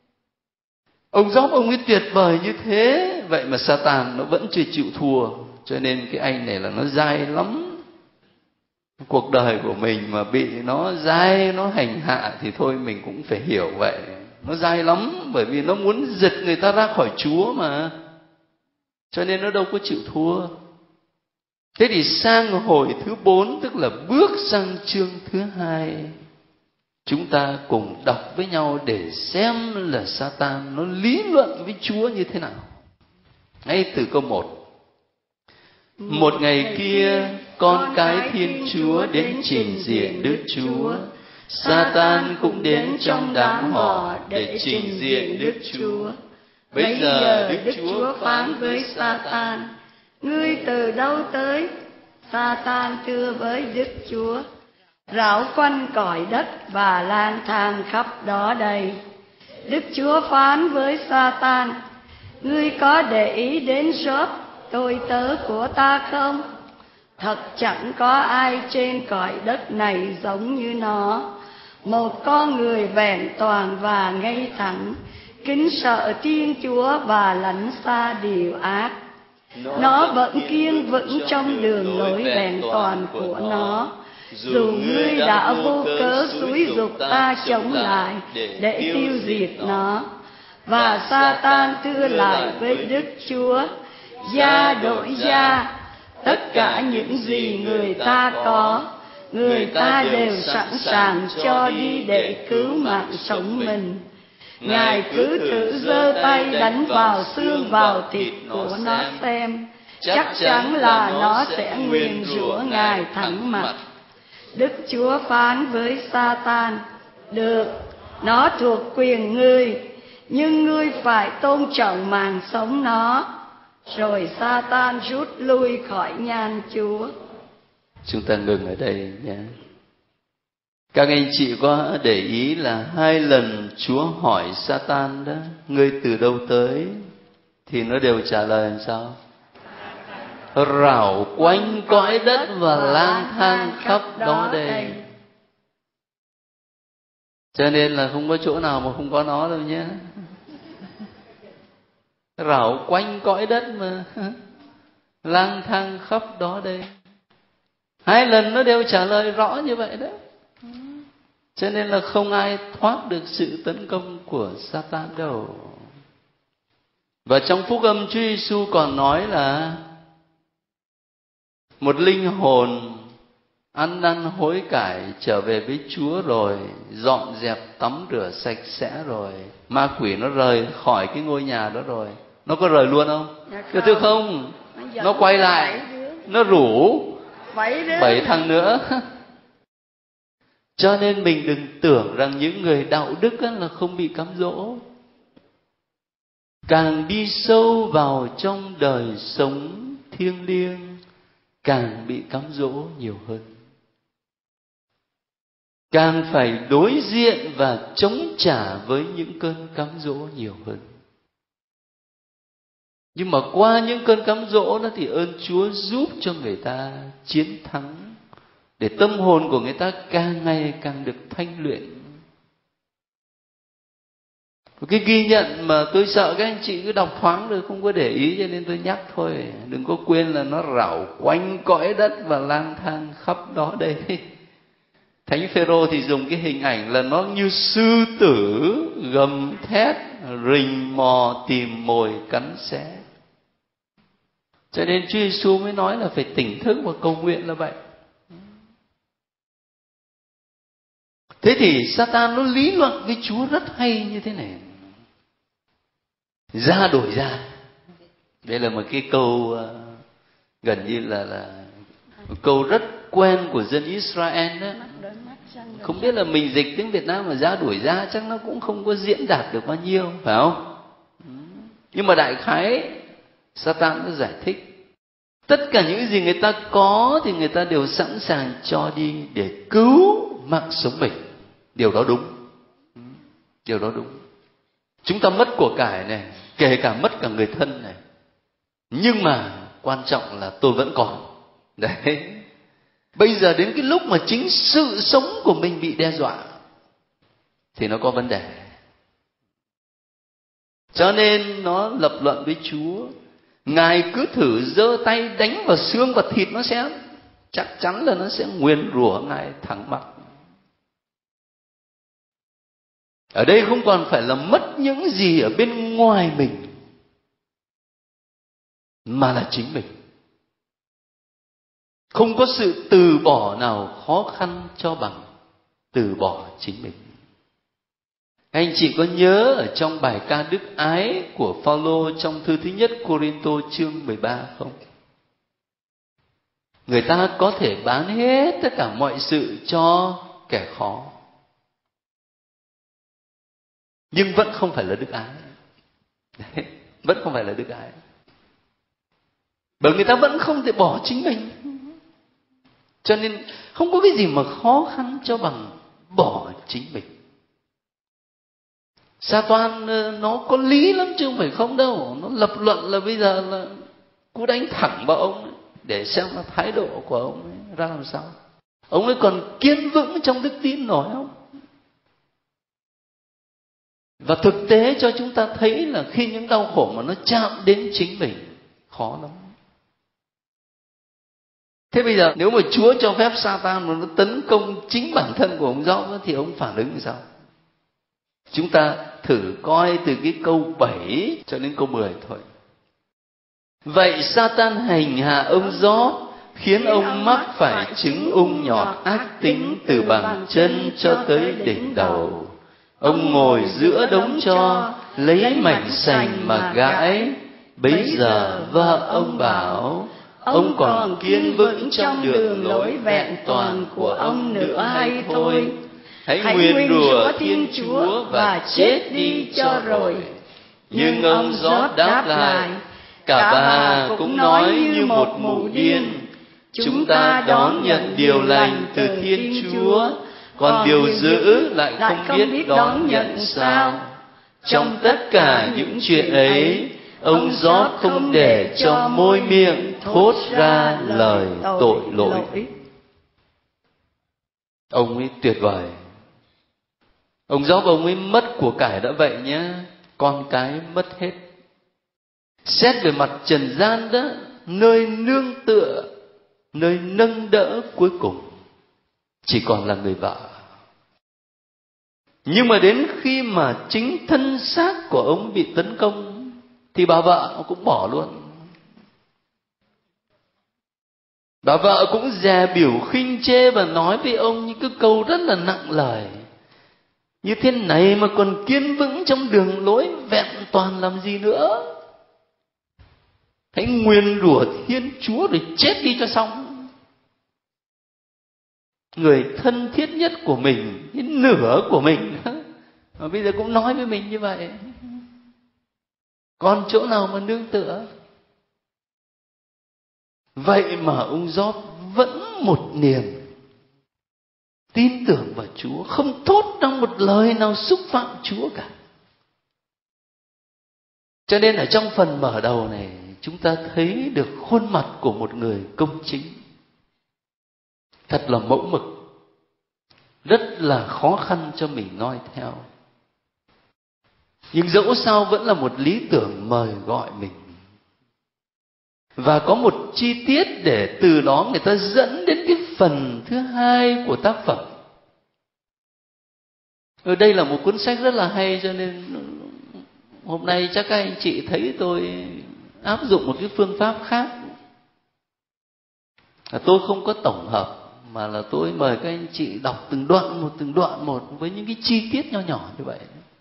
Ông Job ông ấy tuyệt vời như thế, vậy mà Satan nó vẫn chưa chịu thua. Cho nên cái anh này là nó dai lắm. Cuộc đời của mình mà bị nó dai, nó hành hạ thì thôi mình cũng phải hiểu vậy. Nó dai lắm, bởi vì nó muốn giật người ta ra khỏi Chúa mà. Cho nên nó đâu có chịu thua. Thế thì sang hồi thứ bốn, tức là bước sang chương thứ hai, chúng ta cùng đọc với nhau để xem là Satan nó lý luận với Chúa như thế nào. Ngay từ câu một. Một ngày kia, con cái Thiên Chúa đến trình diện Đức Chúa. Satan cũng đến trong đám họ để trình diện Đức Chúa. Bây giờ Đức Chúa phán với Satan: ngươi từ đâu tới? Satan thưa với Đức Chúa: rảo quanh cõi đất và lang thang khắp đó đây. Đức Chúa phán với Satan: ngươi có để ý đến Job, tôi tớ của ta không? Thật chẳng có ai trên cõi đất này giống như nó, một con người vẹn toàn và ngay thẳng, kính sợ Thiên Chúa và lánh xa điều ác. Nó vẫn kiên vững trong đường lối vẹn toàn của nó, dù ngươi đã vô cớ xúi giục ta chống lại để tiêu diệt nó. Và Satan thưa lại với Đức Chúa: gia đổi gia, tất cả những gì người ta có, người ta đều sẵn sàng cho đi để cứu mạng sống mình. Ngài cứ thử giơ tay đánh vào xương vào thịt của nó xem, chắc chắn là nó sẽ nguyền rủa Ngài thẳng mặt. Đức Chúa phán với Satan: được, nó thuộc quyền ngươi, nhưng ngươi phải tôn trọng mạng sống nó. Rồi Satan rút lui khỏi nhan Chúa. Chúng ta ngừng ở đây nhé. Các anh chị có để ý là hai lần Chúa hỏi Satan đó, ngươi từ đâu tới? Thì nó đều trả lời làm sao? Rảo quanh cõi đất và lang thang khắp đó đây. Cho nên là không có chỗ nào mà không có nó đâu nhé. Rảo quanh cõi đất mà. lang thang khắp đó đây. Hai lần nó đều trả lời rõ như vậy đấy. Cho nên là không ai thoát được sự tấn công của Satan đâu. Và trong phúc âm Chúa Giêsu còn nói là một linh hồn ăn năn hối cải trở về với Chúa rồi, dọn dẹp tắm rửa sạch sẽ rồi, ma quỷ nó rời khỏi cái ngôi nhà đó rồi. Nó có rời luôn không? Dạ Thưa thưa không? Nó, nó quay lại, nó rủ bảy thằng nữa. Cho nên mình đừng tưởng rằng những người đạo đức là không bị cám dỗ. Càng đi sâu vào trong đời sống thiêng liêng, càng bị cám dỗ nhiều hơn. Càng phải đối diện và chống trả với những cơn cám dỗ nhiều hơn. Nhưng mà qua những cơn cám dỗ đó thì ơn Chúa giúp cho người ta chiến thắng, để tâm hồn của người ta càng ngày càng được thanh luyện. Cái ghi nhận mà tôi sợ các anh chị cứ đọc thoáng rồi không có để ý, cho nên tôi nhắc thôi. Đừng có quên là nó rảo quanh cõi đất và lang thang khắp đó đây. Thánh Phêrô thì dùng cái hình ảnh là nó như sư tử gầm thét, rình mò tìm mồi cắn xé. Cho nên Chúa Giêsu mới nói là phải tỉnh thức và cầu nguyện là vậy. Thế thì Satan nó lý luận với Chúa rất hay như thế này: ra đổi ra. Đây là một cái câu uh, gần như là là một câu rất quen của dân Israel đó. Không biết là mình dịch tiếng Việt Nam mà ra đuổi ra chắc nó cũng không có diễn đạt được bao nhiêu, phải không? Nhưng mà đại khái Satan nó giải thích tất cả những gì người ta có thì người ta đều sẵn sàng cho đi để cứu mạng sống mình. Điều đó đúng. Điều đó đúng. Chúng ta mất của cải này, kể cả mất cả người thân này, nhưng mà quan trọng là tôi vẫn còn. Đấy. Bây giờ đến cái lúc mà chính sự sống của mình bị đe dọa thì nó có vấn đề. Cho nên nó lập luận với Chúa: Ngài cứ thử giơ tay đánh vào xương và thịt, nó sẽ chắc chắn là nó sẽ nguyền rủa Ngài thẳng mặt. Ở đây không còn phải là mất những gì ở bên ngoài mình, mà là chính mình. Không có sự từ bỏ nào khó khăn cho bằng từ bỏ chính mình. Anh chị có nhớ ở trong bài ca Đức Ái của Phaolô trong thư thứ nhất Cô-rinh-tô chương mười ba không? Người ta có thể bán hết tất cả mọi sự cho kẻ khó, nhưng vẫn không phải là đức ái. Đấy, vẫn không phải là đức ái. Bởi người ta vẫn không thể bỏ chính mình. Cho nên không có cái gì mà khó khăn cho bằng bỏ chính mình. Satan nó có lý lắm chứ không phải không đâu. Nó lập luận là bây giờ là cứ đánh thẳng vào ông ấy, để xem là thái độ của ông ấy ra làm sao. Ông ấy còn kiên vững trong đức tin nổi không? Và thực tế cho chúng ta thấy là khi những đau khổ mà nó chạm đến chính mình, khó lắm. Thế bây giờ nếu mà Chúa cho phép Satan mà nó tấn công chính bản thân của ông Gióp thì ông phản ứng như sao? Chúng ta thử coi từ cái câu bảy cho đến câu mười thôi. Vậy Satan hành hạ ông Gióp, khiến ông mắc phải chứng ung nhọt ác tính từ bàn chân cho tới đỉnh đầu. Ông ngồi giữa đống tro, lấy mảnh sành mà gãi. Bấy giờ vợ ông bảo: ông còn kiên vững trong đường lối vẹn toàn của ông nữa hay thôi? Hãy nguyền rủa Thiên Chúa và chết đi cho rồi. Nhưng ông Gióp đáp lại: cả bà cũng nói như một mụ điên. Chúng ta đón nhận điều lành từ Thiên Chúa, còn điều dữ lại không biết đón nhận sao. Trong tất cả những chuyện ấy, ông Gióp không để cho môi miệng thốt ra lời tội lỗi. Ông ấy tuyệt vời. Ông Gióp ông ấy mất của cải đã vậy nhé, con cái mất hết. Xét về mặt trần gian đó, nơi nương tựa, nơi nâng đỡ cuối cùng chỉ còn là người vợ. Nhưng mà đến khi mà chính thân xác của ông bị tấn công thì bà vợ cũng bỏ luôn. Bà vợ cũng dè biểu khinh chê và nói với ông những cái câu rất là nặng lời. Như thế này mà còn kiên vững trong đường lối vẹn toàn làm gì nữa? Hãy nguyền rủa Thiên Chúa rồi chết đi cho xong. Người thân thiết nhất của mình, những nửa của mình mà bây giờ cũng nói với mình như vậy. Còn chỗ nào mà nương tựa? Vậy mà ông Gióp vẫn một niềm tin tưởng vào Chúa, không thốt ra một lời nào xúc phạm Chúa cả. Cho nên ở trong phần mở đầu này, chúng ta thấy được khuôn mặt của một người công chính, thật là mẫu mực, rất là khó khăn cho mình noi theo. Nhưng dẫu sao vẫn là một lý tưởng mời gọi mình. Và có một chi tiết để từ đó người ta dẫn đến cái phần thứ hai của tác phẩm. Ở đây là một cuốn sách rất là hay, cho nên hôm nay chắc các anh chị thấy tôi áp dụng một cái phương pháp khác. Tôi không có tổng hợp, mà là tôi mời các anh chị đọc từng đoạn một, từng đoạn một với những cái chi tiết nho nhỏ như vậy.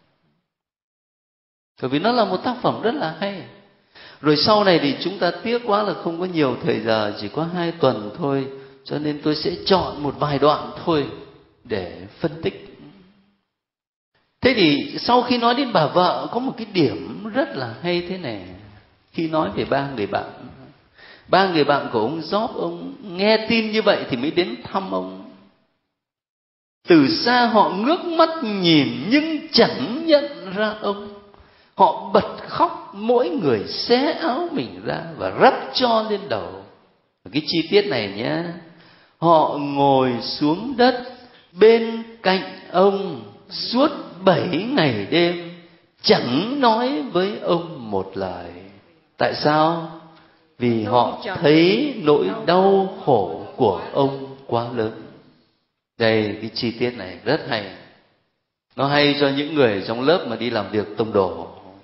Bởi vì nó là một tác phẩm rất là hay. Rồi sau này thì chúng ta tiếc quá là không có nhiều thời giờ, chỉ có hai tuần thôi, cho nên tôi sẽ chọn một vài đoạn thôi để phân tích. Thế thì sau khi nói đến bà vợ, có một cái điểm rất là hay thế này. Khi nói về ba người bạn, ba người bạn của ông Gióp, ông nghe tin như vậy thì mới đến thăm ông. Từ xa họ ngước mắt nhìn nhưng chẳng nhận ra ông. Họ bật khóc, mỗi người xé áo mình ra và rắc cho lên đầu. Cái chi tiết này nhé, họ ngồi xuống đất bên cạnh ông suốt bảy ngày đêm, chẳng nói với ông một lời. Tại sao? Vì họ thấy nỗi đau khổ của ông quá lớn. Đây, cái chi tiết này rất hay. Nó hay cho những người trong lớp mà đi làm việc tông đồ,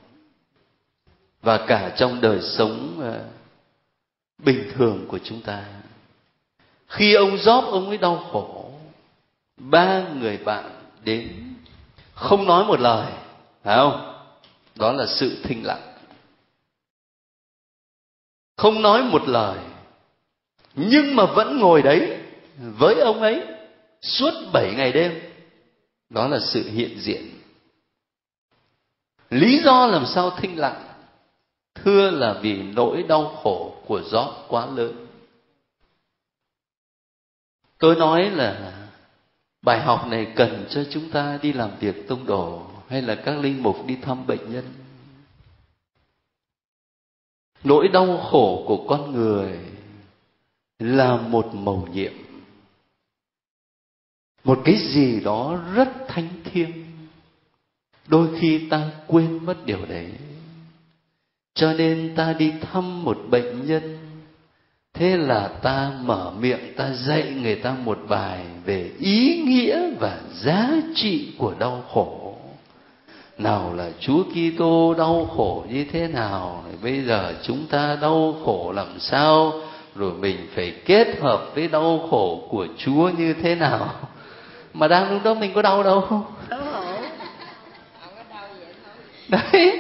và cả trong đời sống bình thường của chúng ta. Khi ông Gióp ông ấy đau khổ, ba người bạn đến không nói một lời, phải không? Đó là sự thinh lặng. Không nói một lời, nhưng mà vẫn ngồi đấy với ông ấy suốt bảy ngày đêm. Đó là sự hiện diện. Lý do làm sao thinh lặng? Thưa là vì nỗi đau khổ của Gióp quá lớn. Tôi nói là bài học này cần cho chúng ta đi làm việc tông đồ, hay là các linh mục đi thăm bệnh nhân. Nỗi đau khổ của con người là một mầu nhiệm, một cái gì đó rất thánh thiêng. Đôi khi ta quên mất điều đấy. Cho nên ta đi thăm một bệnh nhân, thế là ta mở miệng, ta dạy người ta một bài về ý nghĩa và giá trị của đau khổ. Nào là Chúa Kitô đau khổ như thế nào, bây giờ chúng ta đau khổ làm sao, rồi mình phải kết hợp với đau khổ của Chúa như thế nào. Mà đang lúc đó mình có đau đâu không? Đau khổ. Đấy,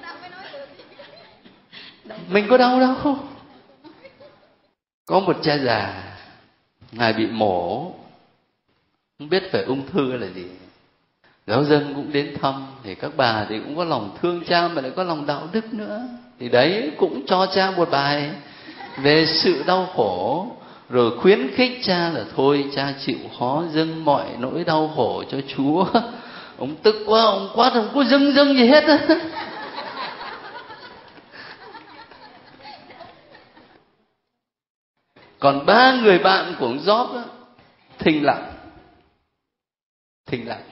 mình có đau đâu không? Có một cha già, ngài bị mổ, không biết phải ung thư hay là gì. Giáo dân cũng đến thăm, thì các bà thì cũng có lòng thương cha mà lại có lòng đạo đức nữa. Thì đấy cũng cho cha một bài về sự đau khổ, rồi khuyến khích cha là thôi cha chịu khó dâng mọi nỗi đau khổ cho Chúa. Ông tức quá, ông quát, không có dâng dâng gì hết á. Còn ba người bạn của ông Gióp á, thinh lặng, thinh lặng.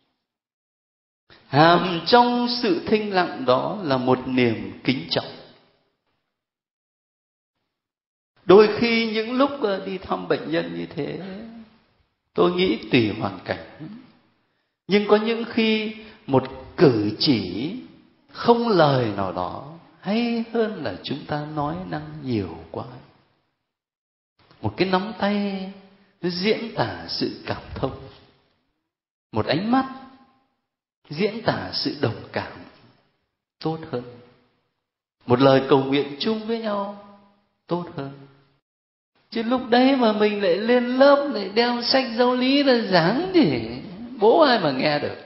Hàm trong sự thinh lặng đó là một niềm kính trọng. Đôi khi những lúc đi thăm bệnh nhân như thế, tôi nghĩ tùy hoàn cảnh, nhưng có những khi một cử chỉ không lời nào đó hay hơn là chúng ta nói năng nhiều quá. Một cái nắm tay nó diễn tả sự cảm thông, một ánh mắt diễn tả sự đồng cảm tốt hơn, một lời cầu nguyện chung với nhau tốt hơn. Chứ lúc đấy mà mình lại lên lớp lại đeo sách giáo lý là giảng thì bố ai mà nghe được.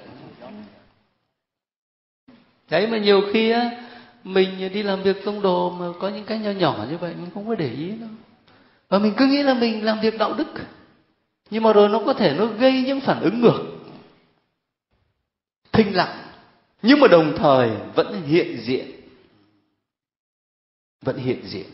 Đấy mà nhiều khi á, mình đi làm việc tông đồ mà có những cái nhỏ nhỏ như vậy mình không có để ý đâu, và mình cứ nghĩ là mình làm việc đạo đức, nhưng mà rồi nó có thể nó gây những phản ứng ngược, thinh lặng, nhưng mà đồng thời vẫn hiện diện, vẫn hiện diện,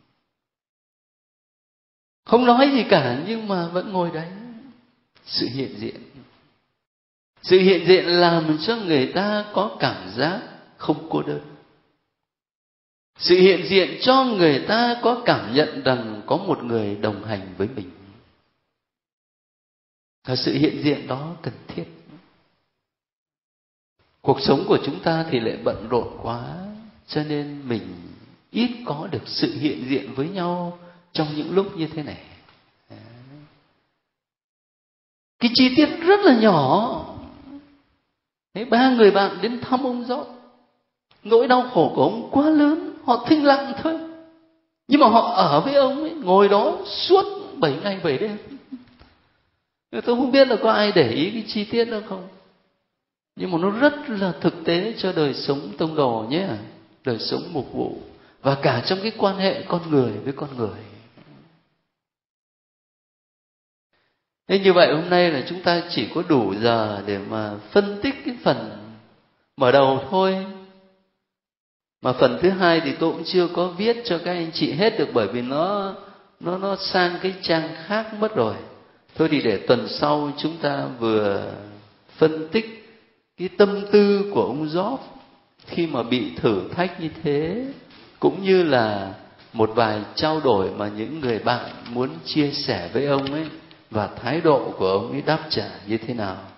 không nói gì cả nhưng mà vẫn ngồi đấy. Sự hiện diện, sự hiện diện làm cho người ta có cảm giác không cô đơn. Sự hiện diện cho người ta có cảm nhận rằng có một người đồng hành với mình. Và sự hiện diện đó cần thiết. Cuộc sống của chúng ta thì lại bận rộn quá, cho nên mình ít có được sự hiện diện với nhau trong những lúc như thế này. Cái chi tiết rất là nhỏ. Thế ba người bạn đến thăm ông Giót, nỗi đau khổ của ông quá lớn, họ thinh lặng thôi, nhưng mà họ ở với ông ấy, ngồi đó suốt bảy ngày bảy đêm. Tôi không biết là có ai để ý cái chi tiết đó không, nhưng mà nó rất là thực tế cho đời sống tông đồ nhé, đời sống mục vụ, và cả trong cái quan hệ con người với con người. Thế như vậy hôm nay là chúng ta chỉ có đủ giờ để mà phân tích cái phần mở đầu thôi. Mà phần thứ hai thì tôi cũng chưa có viết cho các anh chị hết được, bởi vì nó nó nó sang cái trang khác mất rồi. Thôi thì để tuần sau chúng ta vừa phân tích cái tâm tư của ông Gióp khi mà bị thử thách như thế, cũng như là một vài trao đổi mà những người bạn muốn chia sẻ với ông ấy, và thái độ của ông ấy đáp trả như thế nào.